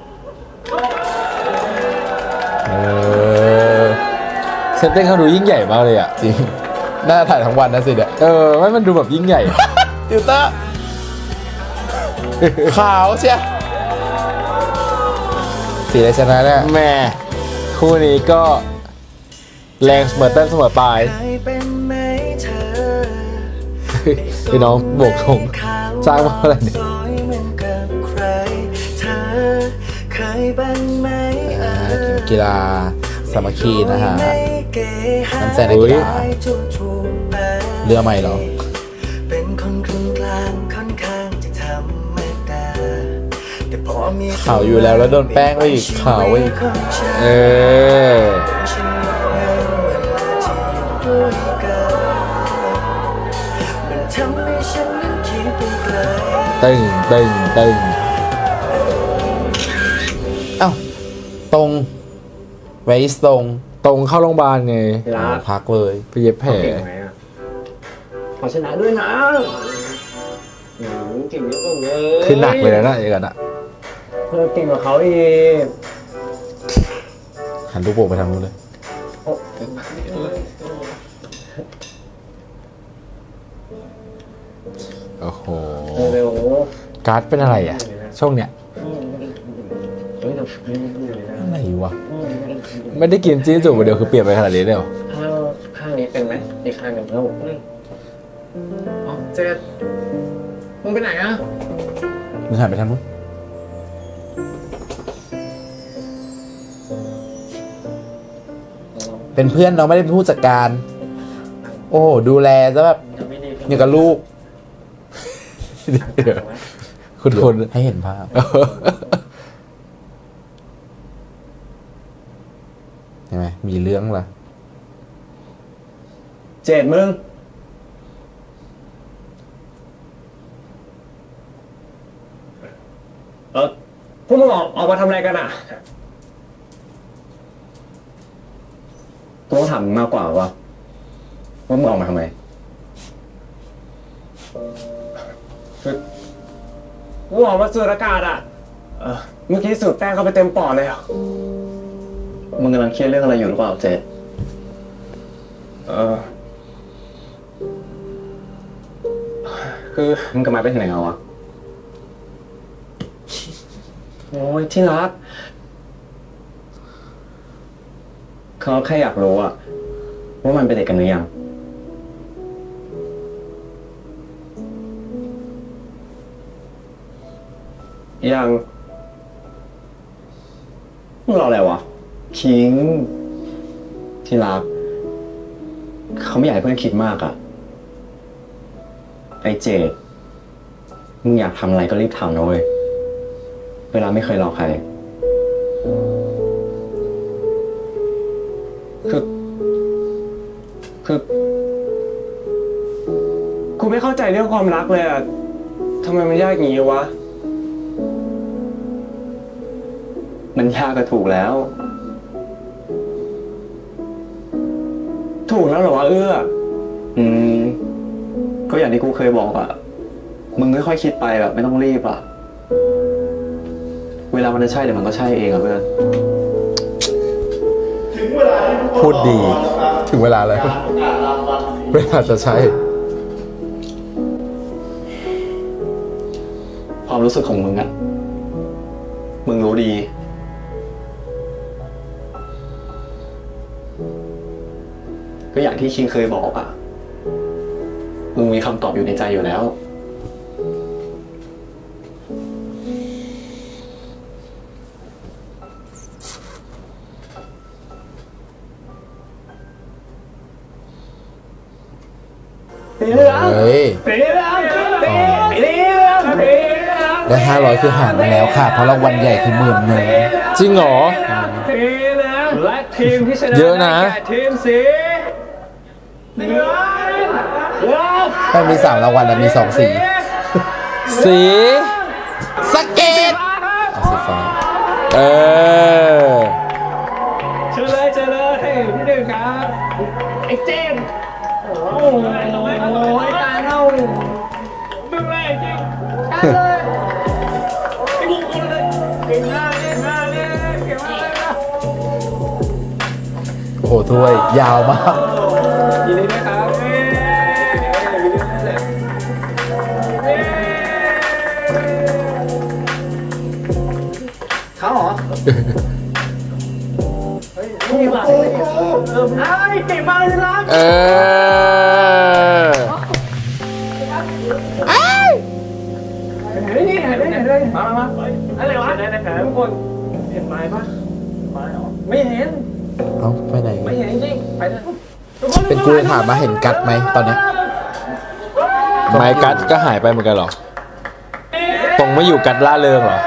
เออเซตติ้งเขาดูยิ่งใหญ่มากเลยอ่ะจริงน่าถ่ายทั้งวันนะสิเนี่ยเออไม่มันดูแบบยิ่งใหญ่ติวเตอร์ขาวเชียสีอะไรชนะเนี่ยแม่คู่นี้ก็แรงเสมอต้นเสมอปลายพี่น้องบวกทงสร้างมาอะไรเนี่ยกีฬาสามัคคีนะฮะน้ำแสงในกีฬาเรือใหม่เหรอขาวอยู่แล้วแล้วโดนแป้งไปอีกขาวอีกเออตึงตึงตึงเอ้าตรงไว้ตรงตรงเข้าโรงพยาบาลไงพักเลยไปเย็บแผลขอชนะด้วยนะเก่งเยอะเลยคือหนักเลยนะเอกอ่ะเธอเก่งกว่าเขาอีกหันลูกโป่งไปทางนู้นเลยโอ้โหการ์ดเป็นอะไรอ่ะช่วงเนี้ยอะไรวะไม่ได้กินจี้จุ่มเดียวคือเปลี่ยนไปขนาดนี้เลยเหรอข้างข้างนี้เป็นไหมอีกข้างหนึ่งแล้วอ๋อเจ๊มึงไปไหนอ่ะมึงหันไปทางนู้นเป็นเพื่อนเราไม่ได้เป็นผู้จัดการโอ้ดูแลซะแบบอย่างกับลูกคุณคนให้เห็นภาพใช่ไหมมีเรื่องละเจ็ดมึงเออพวกมึงออกออกมาทำอะไรกันอ่ะกูต้องถามมึงมากกว่าว่าว่ามึงออกมาทำไมคือกูออกมาสูดอากาศอ่ะเออเมื่อกี้สูดแป้งเข้าไปเต็มปอดเลยอ่ะมึงกำลังเครียดเรื่องอะไรอยู่หรือเปล่าเจษเออคือมึงกับไม้ไปที่ไหนเอาวะโอ้ยที่รักเขาแค่อยากรู้อะว่ามันเป็นเด็กกันหรือยังยังมึงรออะไรวะคิงที่รักเขาไม่อยากให้เพื่อนคิดมากอะไอเจดมึงอยากทำอะไรก็รีบทำนะเว้ยเวลาไม่เคยรอใครคือคือกูไม่เข้าใจเรื่องความรักเลยอะทำไมมันยากอย่างนี้วะมันยากก็ถูกแล้วถูกแล้วเหรอวะเอื้ออืมก็อย่างที่กูเคยบอกอะมึงค่อยๆคิดไปแบบไม่ต้องรีบอะเวลามันจะใช่เดี๋ยวมันก็ใช่เองอะเพื่อนพูดดีถึงเวลาแล้วเวลาจะใช่ความรู้สึกของมึงอะมึงรู้ดีก็อย่างที่คิงเคยบอกอะมึงมีคำตอบอยู่ในใจอยู่แล้วเฮ้ยได้ห้าร้อยคือหารมาแล้วค่ะเพราะรางวัลใหญ่คือหมื่นหนึ่งจริงเหรอและทีมที่ชนะเยอะนะทีมสีเหลืองมันมีสามรางวัลแต่มีสองสีสีสเก็ตเอาสีฟ้าเออเชิญเลยเชิญเลยพี่หนึ่งครับไอ้เจมโอ้โหตาเน่าดึงเลยจริงตาเลยไอ้บุกคนเลยเก่งมากเก่งมากเลยเก่งมากเลยนะโอ้โหถ้วยยาวมากยินดีด้วยครับเขาเหรอนี่มาเออไอ้เก่งมากเลยนะเออเฮ้ยนี่เห็นเลยเห็นเลยมามาอะไรวะไหนไหนไหนทุกคนเห็นไม้ปะไม้เหรอไม่เห็นเอ้าไปไหนไม่เห็นจริงไปเลยเป็นกูเลยถามมาเห็นกัดไหมตอนนี้ไม้กัดก็หายไปเหมือนกันหรอตรงไม่อยู่กัดล่าเริงหรอ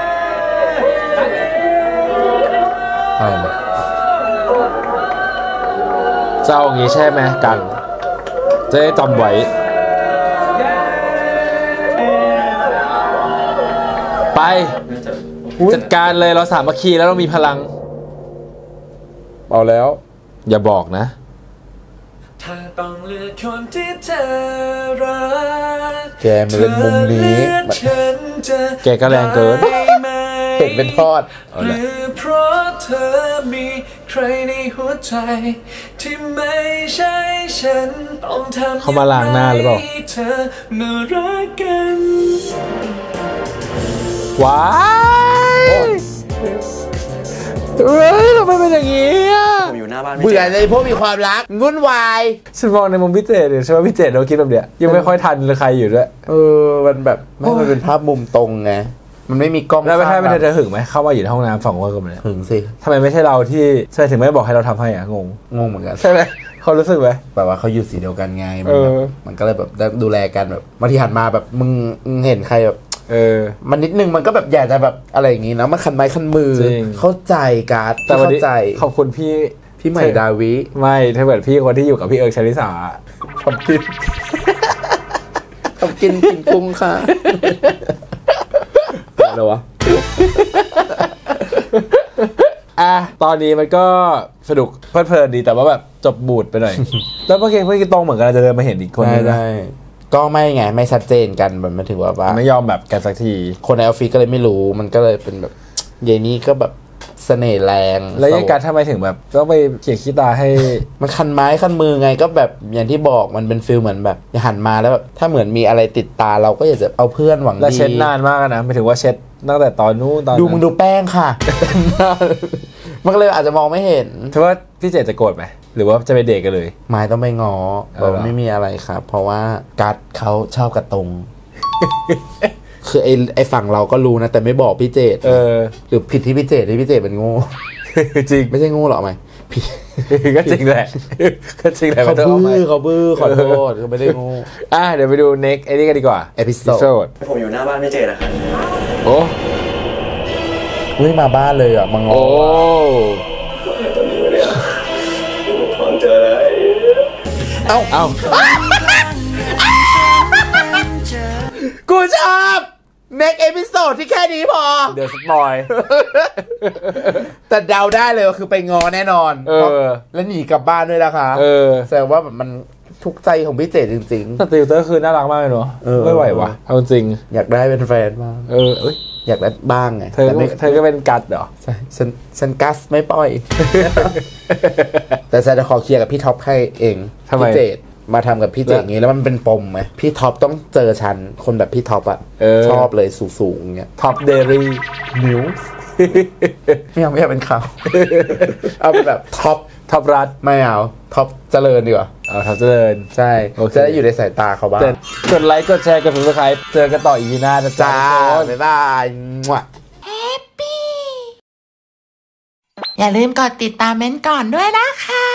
อะไรนะเจ้าอย่างนี้ใช่ไหมกันจะได้จำไว้ไปจัดการเลยเราสามัคคีแล้วเรามีพลังเอาแล้วอย่าบอกนะถ้าต้องเลือกคนที่เธอรักแกมันเป็นมุมนี้แกก็แรงเกินเห็นเป็นทอดหรือเพราะเธอมีใครในหัวใจที่ไม่ใช่ฉันต้องทำเขามาล้างหน้าหรือเปล่าเธอน่ารักกันว้ายเฮ้ยทำไมเป็นอย่างนี้อ่ะผมอยู่หน้าบ้านเบื่อเลยพวกมีความรักงุ่นวายฉันมองในมุมพิเศษเนี่ยใช่ไหมพิเศษเราคิดแบบเนี้ยยังไม่ค่อยทันเลยใครอยู่ด้วยเออมันแบบไม่มันเป็นภาพมุมตรงไงมันไม่มีกล้องแล้วไม่ใช่ไม่ได้จะหึงไหมเข้ามาอยู่ในห้องน้ำสองคนกันเลยหึงสิทำไมไม่ใช่เราที่ใช่ถึงไม่บอกให้เราทำให้อ่ะงงงงเหมือนกันใช่ไหมเขารู้สึกไหมแบบว่าเขาอยู่สีเดียวกันไงมันมันก็เลยแบบดูแลกันแบบบางทีหันมาแบบมึงเห็นใครแบบเออมันนิดนึงมันก็แบบอยากจะแบบอะไรอย่างงี้นะมันคันไม้คันมือเข้าใจการ์ดเข้าใจขอบคุณพี่พี่ใหม่ดาวิไม่ถ้าเหมือนพี่คนที่อยู่กับพี่เอิร์กชลิสาทำกินทำกินกินกุ้งค่ะอะไรวะอ่ะตอนนี้มันก็สนุกเพลิดเพลินดีแต่ว่าแบบจบบูดไปหน่อยแล้วเมื่อกี้เมื่อกี้ตรงเหมือนกันจะเดินมาเห็นอีกคนนึงได้ก็ไม่ไงไม่ชัดเจนกันมันไม่ถือว่าว่าไม่ยอมแบบกันสักทีคนในออฟฟิศก็เลยไม่รู้มันก็เลยเป็นแบบเยนี่ก็แบบเสน่ห์แรงแล้วยังการทำไมถึงแบบต้องไปเขี่ยขี้ตาให้มันคันไม้คันมือไงก็แบบอย่างที่บอกมันเป็นฟิลเหมือนแบบหันมาแล้วแบบถ้าเหมือนมีอะไรติดตาเราก็อยากจะเอาเพื่อนหวังดีแล้วเช็ดนานมากนะไม่ถือว่าเช็ดตั้งแต่ตอนนู้นตอนดูมึงดูแป้งค่ะมันเลยอาจจะมองไม่เห็นถือว่าพี่เจจะโกรธไหมหรือว่าจะไปเดทกันเลยไม่ต้องไปงอบอกไม่มีอะไรครับเพราะว่ากัดเขาชอบกระตงคือไอ้ไอ้ฝั่งเราก็รู้นะแต่ไม่บอกพี่เจตเออหรือผิดที่พี่เจตที่พี่เจตเป็นโง่จริงไม่ใช่โง่หรอกไหมพี่ก็จริงแหละก็จริงแหละเขาบื้อเขาบื้อขอโทษเขาไม่ได้โง่อ่ะเดี๋ยวไปดู next ไอ้นี่กันดีกว่าเอพิโซดผมอยู่หน้าบ้านพี่เจตนะครับโอ้อุ้ยมาบ้านเลยอ่ะมางอโอ้ตอนนี้วะเนี่ยฟังเจอเลยเอ้าเอ้ากูชอบnext episode ที่แค่นี้พอเดี๋ยวสปอยแต่เดาได้เลยว่าคือไปงอแน่นอนเออแล้วหนีกลับบ้านด้วยนะคะเออแสดงว่าแบบมันทุกใจของพี่เจจริงๆสติลเตอร์คือน่ารักมากเลยเนาะไม่ไหววะเอาจริงอยากได้เป็นแฟนบ้างเออเอ้ยอยากได้บ้างไงเธอเธอก็เป็นกัดเหรอใช่ฉันฉันกัสไม่ปล่อยแต่จะขอเคลียร์กับพี่ท็อปให้เองพี่เจจมาทำกับพี่เจอย่างงี้แล้วมันเป็นปมไหมพี่ท็อปต้องเจอฉันคนแบบพี่ท็อปอ่ะชอบเลยสูงๆเงี้ยท็อปเดลี่นิวส์ไม่เอาไม่เอาเป็นเขาเอาเป็นแบบท็อปท็อปรัฐไม่เอาท็อปเจริญดีกว่าเอาท็อปเจริญใช่จะได้อยู่ในสายตาเขาบ้างกดไลค์กดแชร์กดซับสไครป์เจอกันต่ออีพีหน้านะจ๊ะบ๊ายบายแฮปปี้อย่าลืมกดติดตามเม้นก่อนด้วยนะคะ